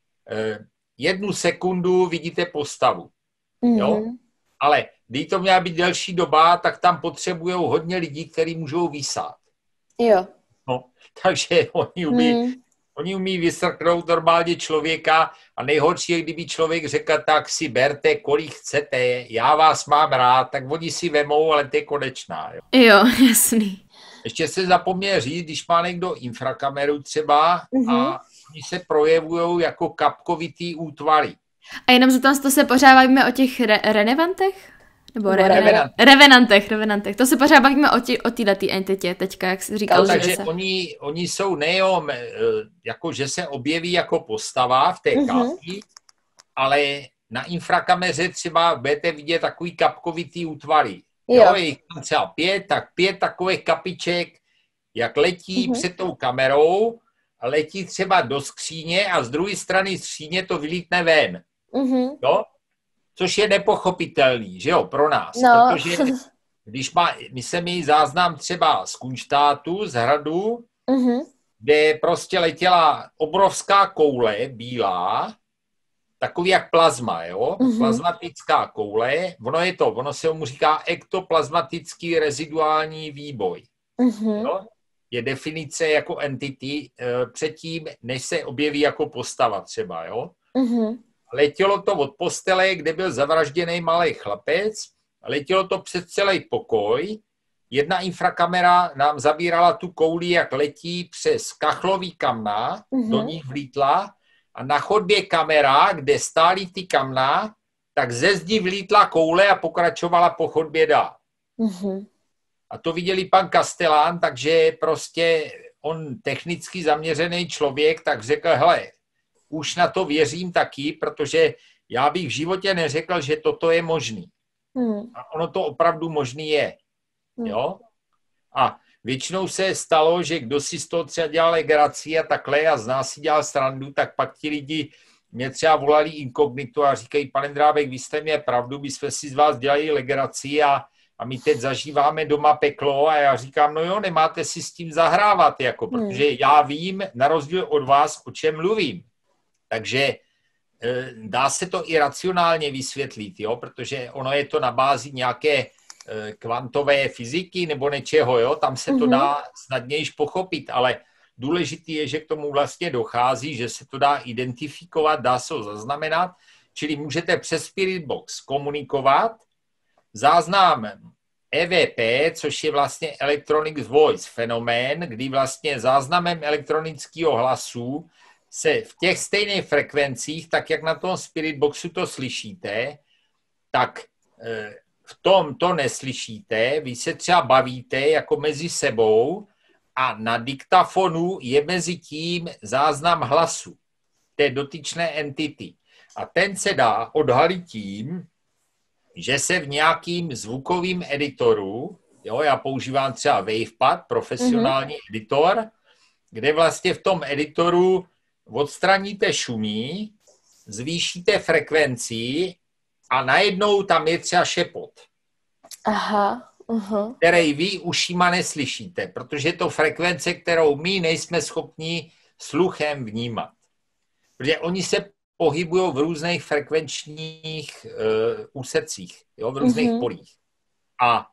jednu sekundu vidíte postavu. Uh-huh. Jo? Ale když to měla být delší doba, tak tam potřebují hodně lidí, kteří můžou vysát. Jo. No, takže oni umí, hmm. oni umí vysrknout normálně člověka a nejhorší je, kdyby člověk řekl, tak si berte, kolik chcete, já vás mám rád, tak oni si vemou, ale to je konečná. Jo, jo jasný. Ještě se zapomněl říct, když má někdo infrakameru třeba hmm. a oni se projevují jako kapkovitý útvary. A jenom za to se pořád bavíme o těch re- renevantech? Nebo re- revenant. revenantech, revenantech. To se pořád bavíme o, tí, o této entitě teďka, jak jsi říkal. No, takže oni, oni jsou nejenom, jako, že se objeví jako postava v té mm-hmm. kápi, ale na infrakameře třeba budete vidět takový kapkovitý útvary. Jo. Jo, je tam třeba pět, tak pět takových kapiček, jak letí mm-hmm. před tou kamerou, a letí třeba do skříně a z druhé strany skříně to vylítne ven. Mm-hmm. Jo? Což je nepochopitelný, že jo, pro nás. No. Protože když má, my se měli záznam třeba z Kunštátu, z hradu, uh-huh. kde prostě letěla obrovská koule, bílá, takový jak plazma, jo, uh-huh. plazmatická koule, ono je to, ono se mu říká ektoplazmatický reziduální výboj. Uh-huh. Jo? Je definice jako entity e, předtím, než se objeví jako postava třeba, jo. Uh-huh. Letělo to od postele, kde byl zavražděný malý chlapec, letělo to přes celý pokoj. Jedna infrakamera nám zabírala tu kouli, jak letí přes kachlový kamna, mm-hmm. do nich vlítla a na chodbě kamera, kde stály ty kamna, tak ze zdi vlítla koule a pokračovala po chodbě dál. Mm-hmm. A to viděli pan Kastelán, takže prostě on technicky zaměřený člověk, tak řekl, hele, už na to věřím taky, protože já bych v životě neřekl, že toto je možný. Hmm. A ono to opravdu možný je. Hmm. Jo? A většinou se stalo, že kdo si z toho třeba dělal legraci a takhle a z nás si dělal srandu, tak pak ti lidi mě třeba volali inkognito a říkají, pane Drábek, vy jste mě pravdu, my jsme si z vás dělali legraci a, a my teď zažíváme doma peklo a já říkám, no jo, nemáte si s tím zahrávat, jako, protože hmm. já vím, na rozdíl od vás, o čem mluvím. Takže dá se to i racionálně vysvětlit, jo? Protože ono je to na bázi nějaké kvantové fyziky nebo něčeho, jo? Tam se to dá snadnějiž pochopit, ale důležité je, že k tomu vlastně dochází, že se to dá identifikovat, dá se ho zaznamenat, čili můžete přes Spirit Box komunikovat. Záznam E V P, což je vlastně Electronic Voice fenomén, kdy vlastně záznamem elektronického hlasu se v těch stejných frekvencích, tak jak na tom Spirit Boxu to slyšíte, tak v tom to neslyšíte. Vy se třeba bavíte jako mezi sebou a na diktafonu je mezi tím záznam hlasu té dotyčné entity. A ten se dá odhalit tím, že se v nějakým zvukovým editoru, jo, já používám třeba Wavepad, profesionální mm-hmm. editor, kde vlastně v tom editoru odstraníte šumí, zvýšíte frekvenci a najednou tam je třeba šepot. Aha, uh-huh. který vy ušima neslyšíte, protože je to frekvence, kterou my nejsme schopni sluchem vnímat. Protože oni se pohybují v různých frekvenčních uh, úsecích, jo, v různých uh-huh. polích. A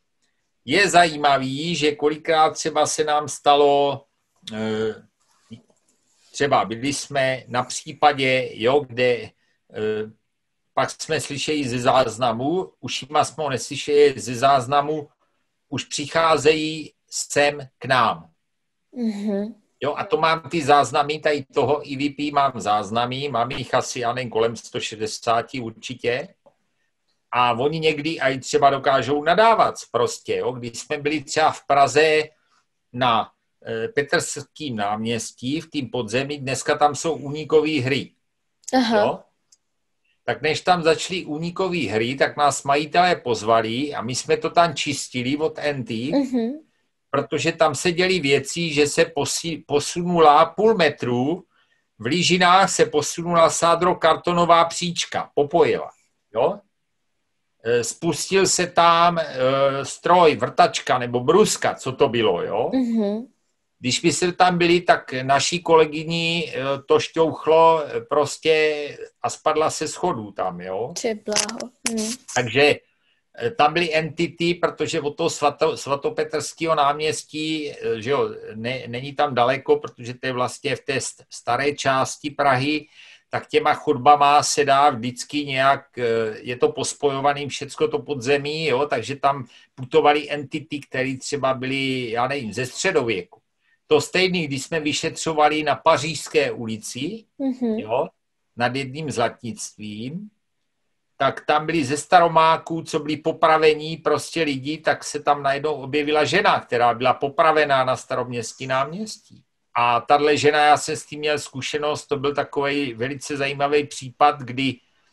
je zajímavý, že kolikrát třeba se nám stalo uh, třeba byli jsme na případě, jo, kde e, pak jsme slyšeli ze záznamu, ušima jsme ho neslyšeli ze záznamu, už přicházejí sem k nám. Mhm. Jo, a to mám ty záznamy, tady toho E V P mám záznamy, mám jich asi, já nevím, kolem sto šedesát určitě. A oni někdy aj třeba dokážou nadávat prostě, jo. Když jsme byli třeba v Praze na e, Petrském náměstí, v tým podzemí, dneska tam jsou únikové hry. Aha. Jo? Tak než tam začaly únikové hry, tak nás majitelé pozvali a my jsme to tam čistili od N T, Mhm. protože tam se děly věci, že se posi, posunula půl metru, v Lížinách se posunula sádrokartonová příčka, popojila. Jo? E, Spustil se tam e, stroj, vrtačka nebo bruska, co to bylo. Jo? Mhm. Když my jsme tam byli, tak naší kolegyni e, to šťouchlo e, prostě a spadla se schodů tam. Jo? Ty bláho. Mhm. Takže tam byly entity, protože od toho svato, svatopetrského náměstí, že jo, ne, není tam daleko, protože to je vlastně v té staré části Prahy, tak těma chodbama se dá vždycky nějak, je to pospojovaný všecko to podzemí, jo, takže tam putovali entity, které třeba byly, já nevím, ze středověku. To stejný, když jsme vyšetřovali na Pařížské ulici, Mhm. jo, nad jedním zlatnictvím, tak tam byli ze staromáků, co byli popravení prostě lidi, tak se tam najednou objevila žena, která byla popravená na Staroměstském náměstí. A tahle žena, já jsem s tím měl zkušenost, to byl takový velice zajímavý případ, kdy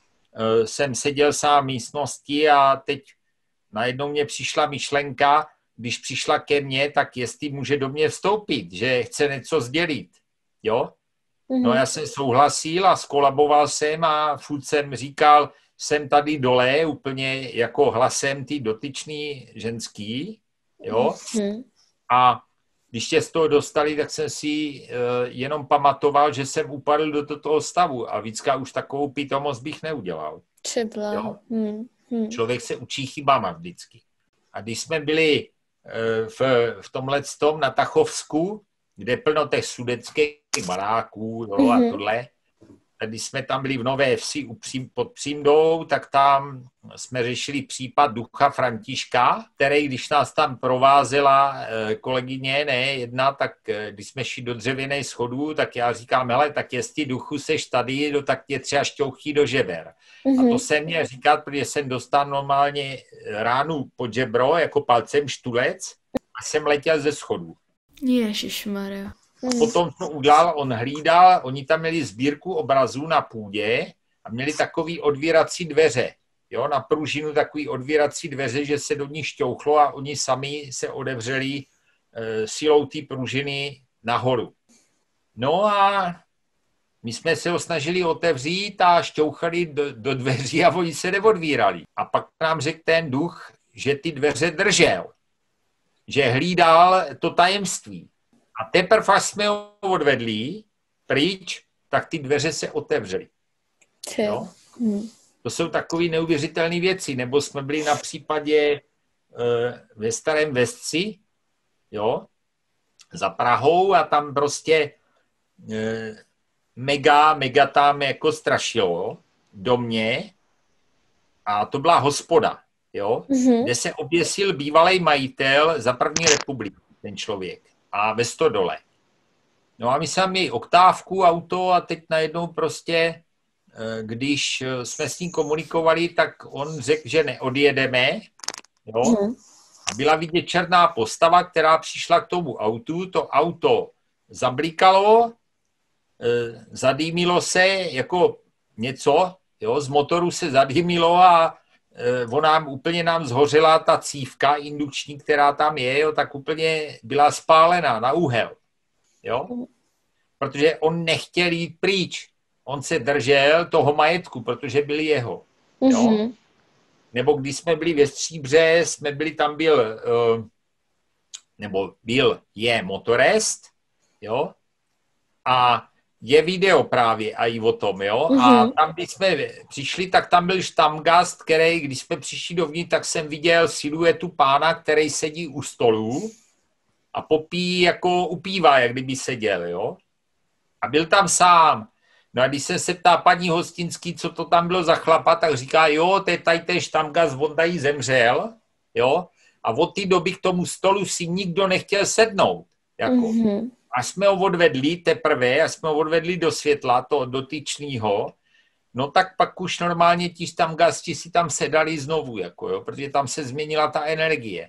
uh, jsem seděl sám v místnosti a teď najednou mě přišla myšlenka, když přišla ke mně, tak jestli může do mě vstoupit, že chce něco sdělit. Jo? Mhm. No já jsem souhlasil a skolaboval jsem a furt jsem říkal, jsem tady dole úplně jako hlasem ty dotyčný ženský, jo, Mhm. a když tě z toho dostali, tak jsem si uh, jenom pamatoval, že jsem upadl do toho stavu a vícka už takovou pitomost bych neudělal. Ty bláho. Mhm. Mhm. Člověk se učí chybama vždycky. A když jsme byli uh, v, v tomhletom na Tachovsku, kde plno těch sudeckých baráků, jo, a Mhm. tohle, a když jsme tam byli v Nové Vsi u Přím, pod Přímdou, tak tam jsme řešili případ ducha Františka, který, když nás tam provázela eh, kolegyně, ne jedna, tak eh, když jsme šli do dřevěných schodů, tak já říkám, hele, tak jestli duchu seš tady, no, tak tě třeba šťouchí do žeber. Mhm. A to jsem měl říkat, protože jsem dostal normálně ránu pod žebro, jako palcem štulec, a jsem letěl ze schodů. Ježišmarja. Mhm. Potom, co udělal, on hlídal, oni tam měli sbírku obrazů na půdě a měli takový odvírací dveře. Jo, na pružinu takový odvírací dveře, že se do nich šťouchlo a oni sami se odevřeli e, silou té pružiny nahoru. No a my jsme se ho snažili otevřít a šťouchali do, do dveří a oni se neodvírali. A pak nám řekl ten duch, že ty dveře držel, že hlídal to tajemství. A teprve, až jsme ho odvedli pryč, tak ty dveře se otevřely. Ty. Jo? Mhm. To jsou takové neuvěřitelné věci. Nebo jsme byli na případě e, ve Starém Vesci, jo, za Prahou a tam prostě e, mega, mega tam jako strašilo do mě a to byla hospoda, jo, Mhm. kde se oběsil bývalý majitel za první republiky, ten člověk. A ve Stodole. No a my jsme měli oktávku, auto a teď najednou prostě, když jsme s ním komunikovali, tak on řekl, že neodjedeme. Jo? Mhm. A byla vidět černá postava, která přišla k tomu autu. To auto zablikalo, zadýmilo se jako něco, jo? Z motoru se zadýmilo a on nám, úplně nám zhořela ta cívka indukční, která tam je, jo, tak úplně byla spálená na úhel. Jo? Protože on nechtěl jít pryč. On se držel toho majetku, protože byl jeho. Jo? Mhm. Nebo když jsme byli ve Stříbře, jsme byli, tam byl, nebo byl, je motorest, jo? A je video právě i o tom, jo. Mm-hmm. A tam, když jsme přišli, tak tam byl štamgast, který, když jsme přišli dovnitř, tak jsem viděl siluetu pána, který sedí u stolu a popíjí, jako upívá, jak kdyby seděl, jo. A byl tam sám. No a když jsem se ptá paní Hostinský, co to tam bylo za chlapa, tak říká, jo, to je tady ten Štamgast, on tady zemřel, jo, a od té doby k tomu stolu si nikdo nechtěl sednout, jako. Mm-hmm. Až jsme ho odvedli teprve, až jsme ho odvedli do světla, toho dotyčného, no tak pak už normálně ti Štamgasti si tam sedali znovu, jako, jo, protože tam se změnila ta energie.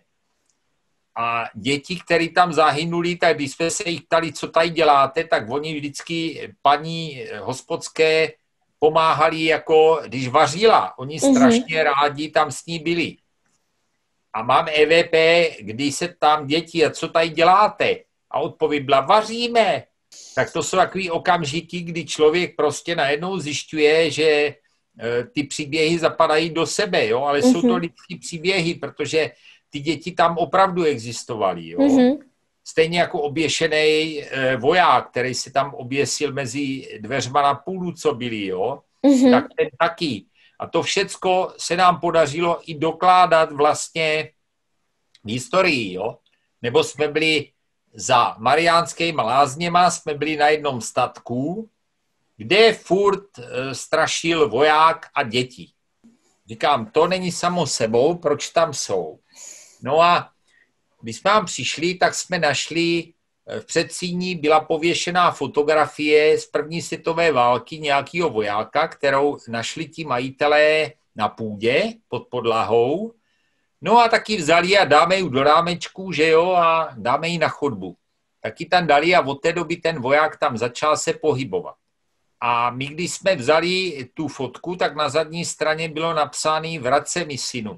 A děti, které tam zahynuli, tak když jsme se jich ptali, co tady děláte, tak oni vždycky paní hospodské pomáhali, jako když vařila. Oni mm-hmm. strašně rádi tam s ní byli. A mám E V P, když se tam děti, a co tady děláte? A odpověď byla, vaříme. Tak to jsou takový okamžiky, kdy člověk prostě najednou zjišťuje, že ty příběhy zapadají do sebe, jo? Ale mm-hmm. jsou to lidský příběhy, protože ty děti tam opravdu existovaly. Jo? Mm-hmm. Stejně jako oběšený e, voják, který se tam oběsil mezi dveřma na půlu, co byli, jo? Mm-hmm. Tak ten taky. A to všecko se nám podařilo i dokládat vlastně v historii. Jo? Nebo jsme byli za Mariánskýma lázněma, jsme byli na jednom statku, kde furt e, strašil voják a děti. Říkám, to není samo sebou, proč tam jsou? No a když jsme tam přišli, tak jsme našli, v předsíni byla pověšená fotografie z první světové války nějakého vojáka, kterou našli ti majitelé na půdě pod podlahou. No a taky vzali a dáme ji do rámečku, že jo, a dáme ji na chodbu. Taky tam dali a od té doby ten voják tam začal se pohybovat. A my, když jsme vzali tu fotku, tak na zadní straně bylo napsáno vrať se mi synu.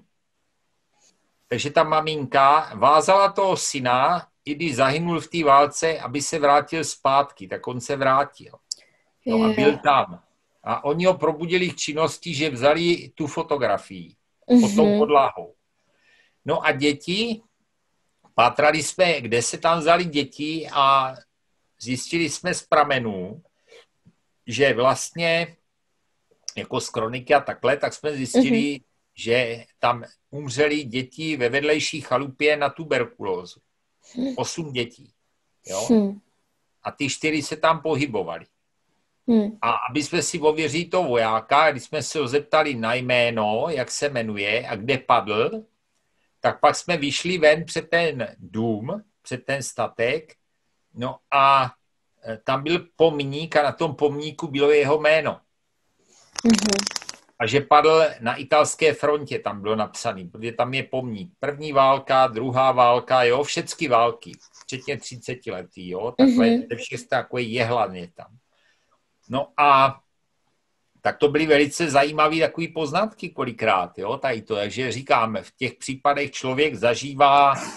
Takže ta maminka vázala toho syna, i když zahynul v té válce, aby se vrátil zpátky, tak on se vrátil. No a byl tam. A oni ho probudili k činnosti, že vzali tu fotografii mm-hmm. pod tou podlahou. No a děti, pátrali jsme, kde se tam vzali děti a zjistili jsme z pramenů, že vlastně jako z kroniky a takhle, tak jsme zjistili, mm-hmm. že tam umřeli děti ve vedlejší chalupě na tuberkulózu. Osm dětí. Jo? Hmm. A ty čtyři se tam pohybovali. Hmm. A aby jsme si ověřili toho vojáka, když jsme se ho zeptali na jméno, jak se jmenuje a kde padl, tak pak jsme vyšli ven před ten dům, před ten statek, no a tam byl pomník a na tom pomníku bylo jeho jméno. Mm-hmm. A že padl na italské frontě, tam bylo napsaný, protože tam je pomník. První válka, druhá válka, jo, všechny války, včetně třicetiletý, jo, takhle, mm-hmm. všechny takové jehlan je tam. No a tak to byly velice zajímavé takové poznatky kolikrát, jo, tady to, takže říkám, v těch případech člověk zažívá e,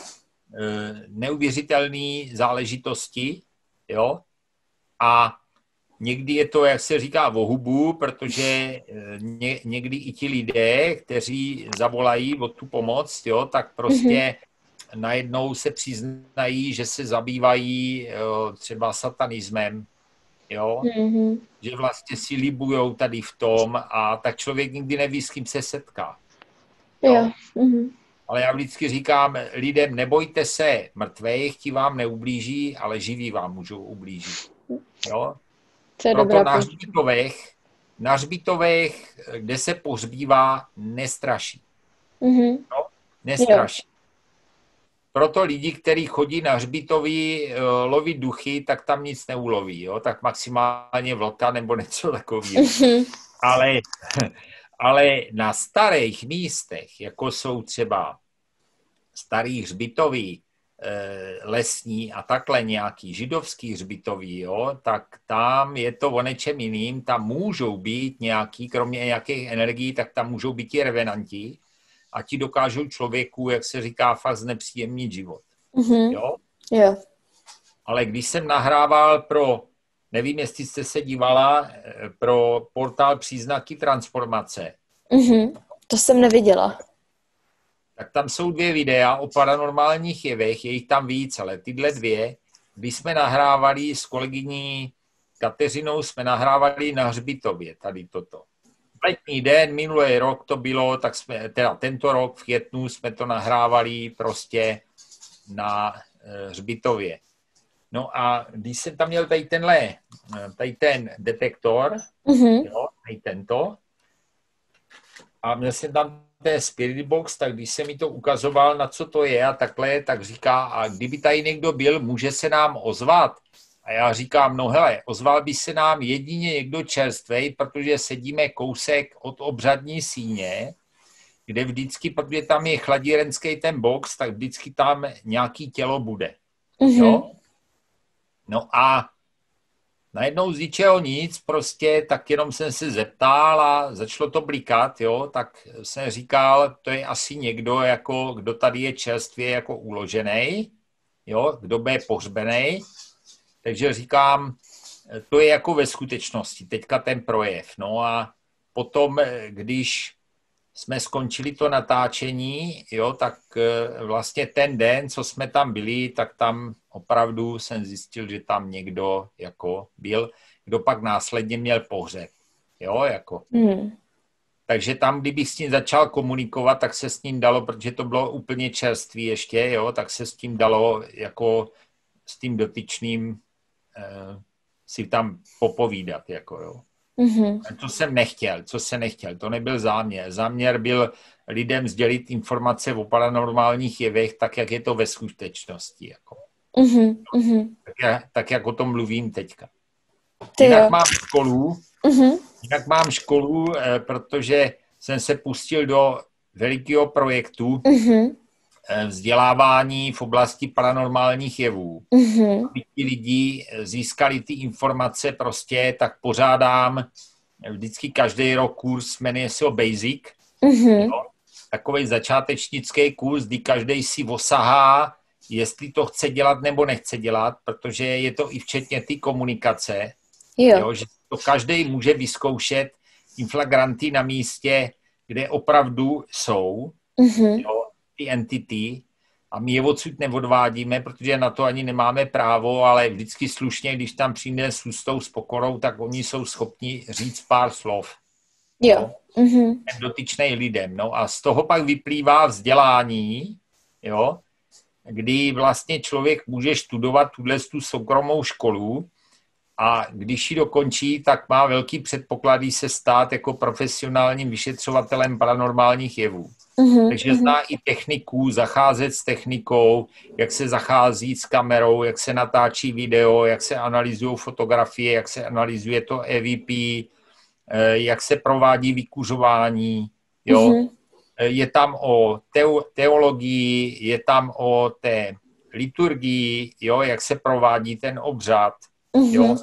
neuvěřitelné záležitosti, jo, a někdy je to, jak se říká, o hubu, protože ně, někdy i ti lidé, kteří zavolají o tu pomoc, jo, tak prostě mm-hmm. najednou se přiznají, že se zabývají jo, třeba satanismem, jo, mm-hmm. že vlastně si libujou tady v tom a tak člověk nikdy neví, s kým se setká. Jo. Jo. Mm-hmm. Ale já vždycky říkám lidem, nebojte se, mrtvých ti vám neublíží, ale živí vám můžou ublížit. Jo? Proto na hřbitovech, na hřbitovech, kde se pohřbívá, nestraší. Mm-hmm. No, nestraší. Jo. Proto lidi, kteří chodí na hřbitovy lovit duchy, tak tam nic neuloví. Jo? Tak maximálně vlka nebo něco takového. Mm-hmm. Ale, ale na starých místech, jako jsou třeba starý hřbitovy, lesní a takhle nějaký židovský hřbitový, jo, tak tam je to o něčem jiným, tam můžou být nějaký, kromě nějakých energií, tak tam můžou být i revenanti a ti dokážou člověku, jak se říká, fakt znepříjemnit život. Mm-hmm. Jo? Yeah. Ale když jsem nahrával pro, nevím, jestli jste se dívala, pro portál Příznaky transformace. Mm-hmm. To jsem neviděla. Tak tam jsou dvě videa o paranormálních jevech, je jich tam víc, ale tyhle dvě, když jsme nahrávali s kolegyní Kateřinou, jsme nahrávali na hřbitově, tady toto. Letní den, minulý rok to bylo, tak jsme, teda tento rok v květnu jsme to nahrávali prostě na hřbitově. No a když jsem tam měl tady tenhle, tady ten detektor, Mhm. jo, tady tento, a měl jsem tam ten Spirit Box, tak když jsem mi to ukazoval, na co to je a takhle, tak říká, a kdyby tady někdo byl, může se nám ozvat? A já říkám, no hele, ozval by se nám jedině někdo čerstvej, protože sedíme kousek od obřadní síně, kde vždycky, protože tam je chladírenský ten box, tak vždycky tam nějaký tělo bude. Mhm. Jo? No a najednou z ničeho nic, prostě tak jenom jsem se zeptal a začalo to blikat, jo, tak jsem říkal, to je asi někdo, jako, kdo tady je čerstvě jako uložený, jo, kdo bude pohřbený. Takže říkám, to je jako ve skutečnosti, teďka ten projev. No a potom, když jsme skončili to natáčení, jo, tak vlastně ten den, co jsme tam byli, tak tam opravdu jsem zjistil, že tam někdo jako byl, kdo pak následně měl pohřeb. Jo, jako. Mm. Takže tam, kdybych s ním začal komunikovat, tak se s ním dalo, protože to bylo úplně čerstvý ještě, jo, tak se s tím dalo jako s tím dotyčným eh, si tam popovídat, jako jo. Mhm. To jsem nechtěl, co jsem nechtěl, to nebyl záměr. Záměr byl lidem sdělit informace o paranormálních jevech, tak, jak je to ve skutečnosti. Jako. Mhm. Mhm. Tak, jak, tak, jak o tom mluvím teďka. Ty Jinak jo. mám školu, Mhm. jinak mám školu, eh, protože jsem se pustil do velikého projektu Mhm. eh, vzdělávání v oblasti paranormálních jevů. Mhm. Aby ti lidi získali ty informace prostě, tak pořádám vždycky každý rok kurz, jmenuje se o Basic, Mhm. jo? Takový začátečnický kurz, kdy každý si osahá, jestli to chce dělat nebo nechce dělat, protože je to i včetně ty komunikace, Jo. jo? Že to každý může vyzkoušet inflagranty na místě, kde opravdu jsou, Mhm. jo? Ty entity, a my je odsud neodvádíme, protože na to ani nemáme právo, ale vždycky slušně, když tam přijde s ústou, s pokorou, tak oni jsou schopni říct pár slov. Jo. Mhm. Dotyčnej lidem. No a z toho pak vyplývá vzdělání, jo, kdy vlastně člověk může studovat tuhle tu soukromou školu a když ji dokončí, tak má velký předpoklady se stát jako profesionálním vyšetřovatelem paranormálních jevů. Mhm. Takže zná i techniku, zacházet s technikou, jak se zachází s kamerou, jak se natáčí video, jak se analyzují fotografie, jak se analyzuje to E V P, jak se provádí vykuřování. Jo? Mhm. Je tam o teo- teologii, je tam o té liturgii, jo? Jak se provádí ten obřad. Jo? Mhm.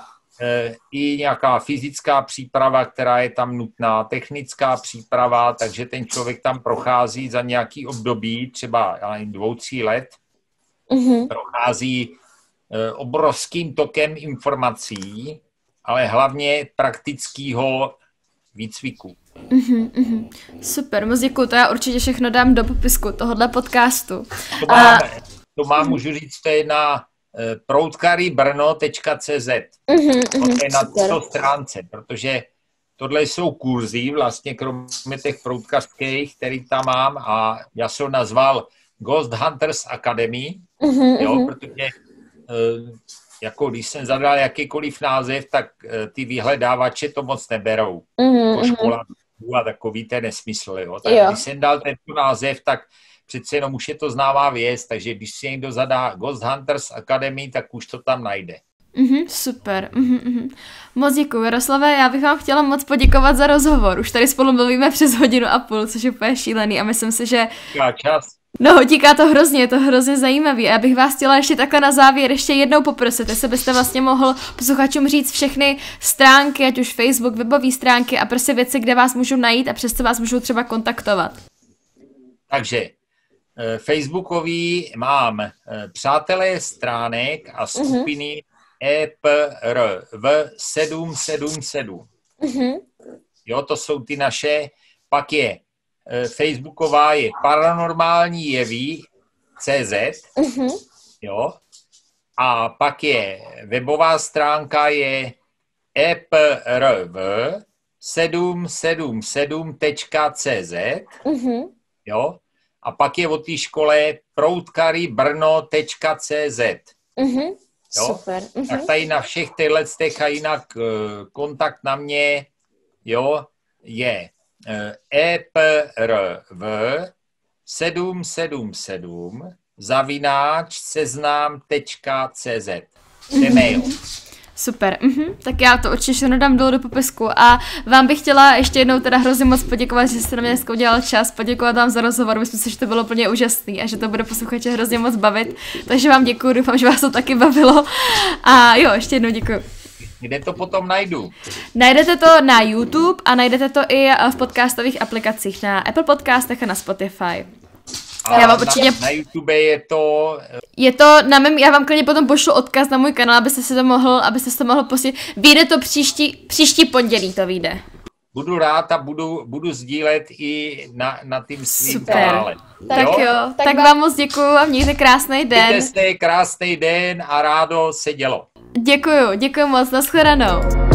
I nějaká fyzická příprava, která je tam nutná, technická příprava, takže ten člověk tam prochází za nějaký období, třeba já nevím, dvou, tří let, Mhm. prochází obrovským tokem informací, ale hlavně praktického výcviku. Mhm, mhm. Super, moc děkuju, to já určitě všechno dám do popisku tohohle podcastu. To mám, to mám můžu říct, to je na proutkarybrno tečka cé zet. Mhm. To Mhm. je na Super. této stránce, protože tohle jsou kurzy, vlastně kromě těch proutkařských, který tam mám, a já jsem ho nazval Ghost Hunters Academy, Mhm. jo, Mhm. protože eh, jako když jsem zadal jakýkoliv název, tak eh, ty vyhledávače to moc neberou. Mhm. Jako Mhm. škola a takový ten nesmysl. Jo. Tak Jo. když jsem dal tento název, tak přece jenom už je to známá věc, takže když si někdo zadá Ghost Hunters Academy, tak už to tam najde. Mhm, super. Mhm, mhm. Moc děkuji, Jaroslave, já bych vám chtěla moc poděkovat za rozhovor. Už tady spolu mluvíme přes hodinu a půl, což je úplně šílený a myslím si, že Týká čas. no, tíká to hrozně, je to hrozně zajímavý. A já bych vás chtěla ještě takhle na závěr ještě jednou poprosit, jestli byste vlastně mohl posluchačům říct všechny stránky, ať už Facebook, webové stránky a prostě věci, kde vás můžou najít a přes co vás můžou třeba kontaktovat. Takže eh, Facebookový mám eh, přátelé stránek a skupiny E P R V sedm sedm sedm. Mhm. Jo, to jsou ty naše. Pak je eh, Facebooková je Paranormální jevy C Z, Mhm. jo. A pak je webová stránka je E P R V sedm sedm sedm tečka cé zet, Mhm. jo. A pak je o té škole proutkarybrno tečka cé zet. Mhm. Jo? Super. Mhm. Tak tady na všech těchto těch a jinak uh, kontakt na mě, jo, je uh, E P R V sedm sedm sedm zavináč seznam tečka cé zet. E-mail. Super, mhm. Tak já to určitě všechno dám dolů do popisku a vám bych chtěla ještě jednou teda hrozně moc poděkovat, že jste na mě dneska udělal čas, poděkovat vám za rozhovor, myslím si, že to bylo úplně úžasný a že to bude posluchače hrozně moc bavit, takže vám děkuji, doufám, že vás to taky bavilo a jo, ještě jednou děkuji. Kde to potom najdu? Najdete to na YouTube a najdete to i v podcastových aplikacích, na Apple Podcastech a na Spotify. A Já vám na, určitě... na YouTube je to... Je to na mém, já vám klidně potom pošlu odkaz na můj kanál, abyste si to mohl, abyste si to mohl pustit. Vyjde to příští, příští pondělí to vyjde. Budu rád a budu, budu sdílet i na, na tím svým Super. kanále. Tak jo, jo tak, tak vám moc děkuju a mějte krásný den. Mějte se, krásný den a rádo se dělo. Děkuju, děkuju moc, nashledanou.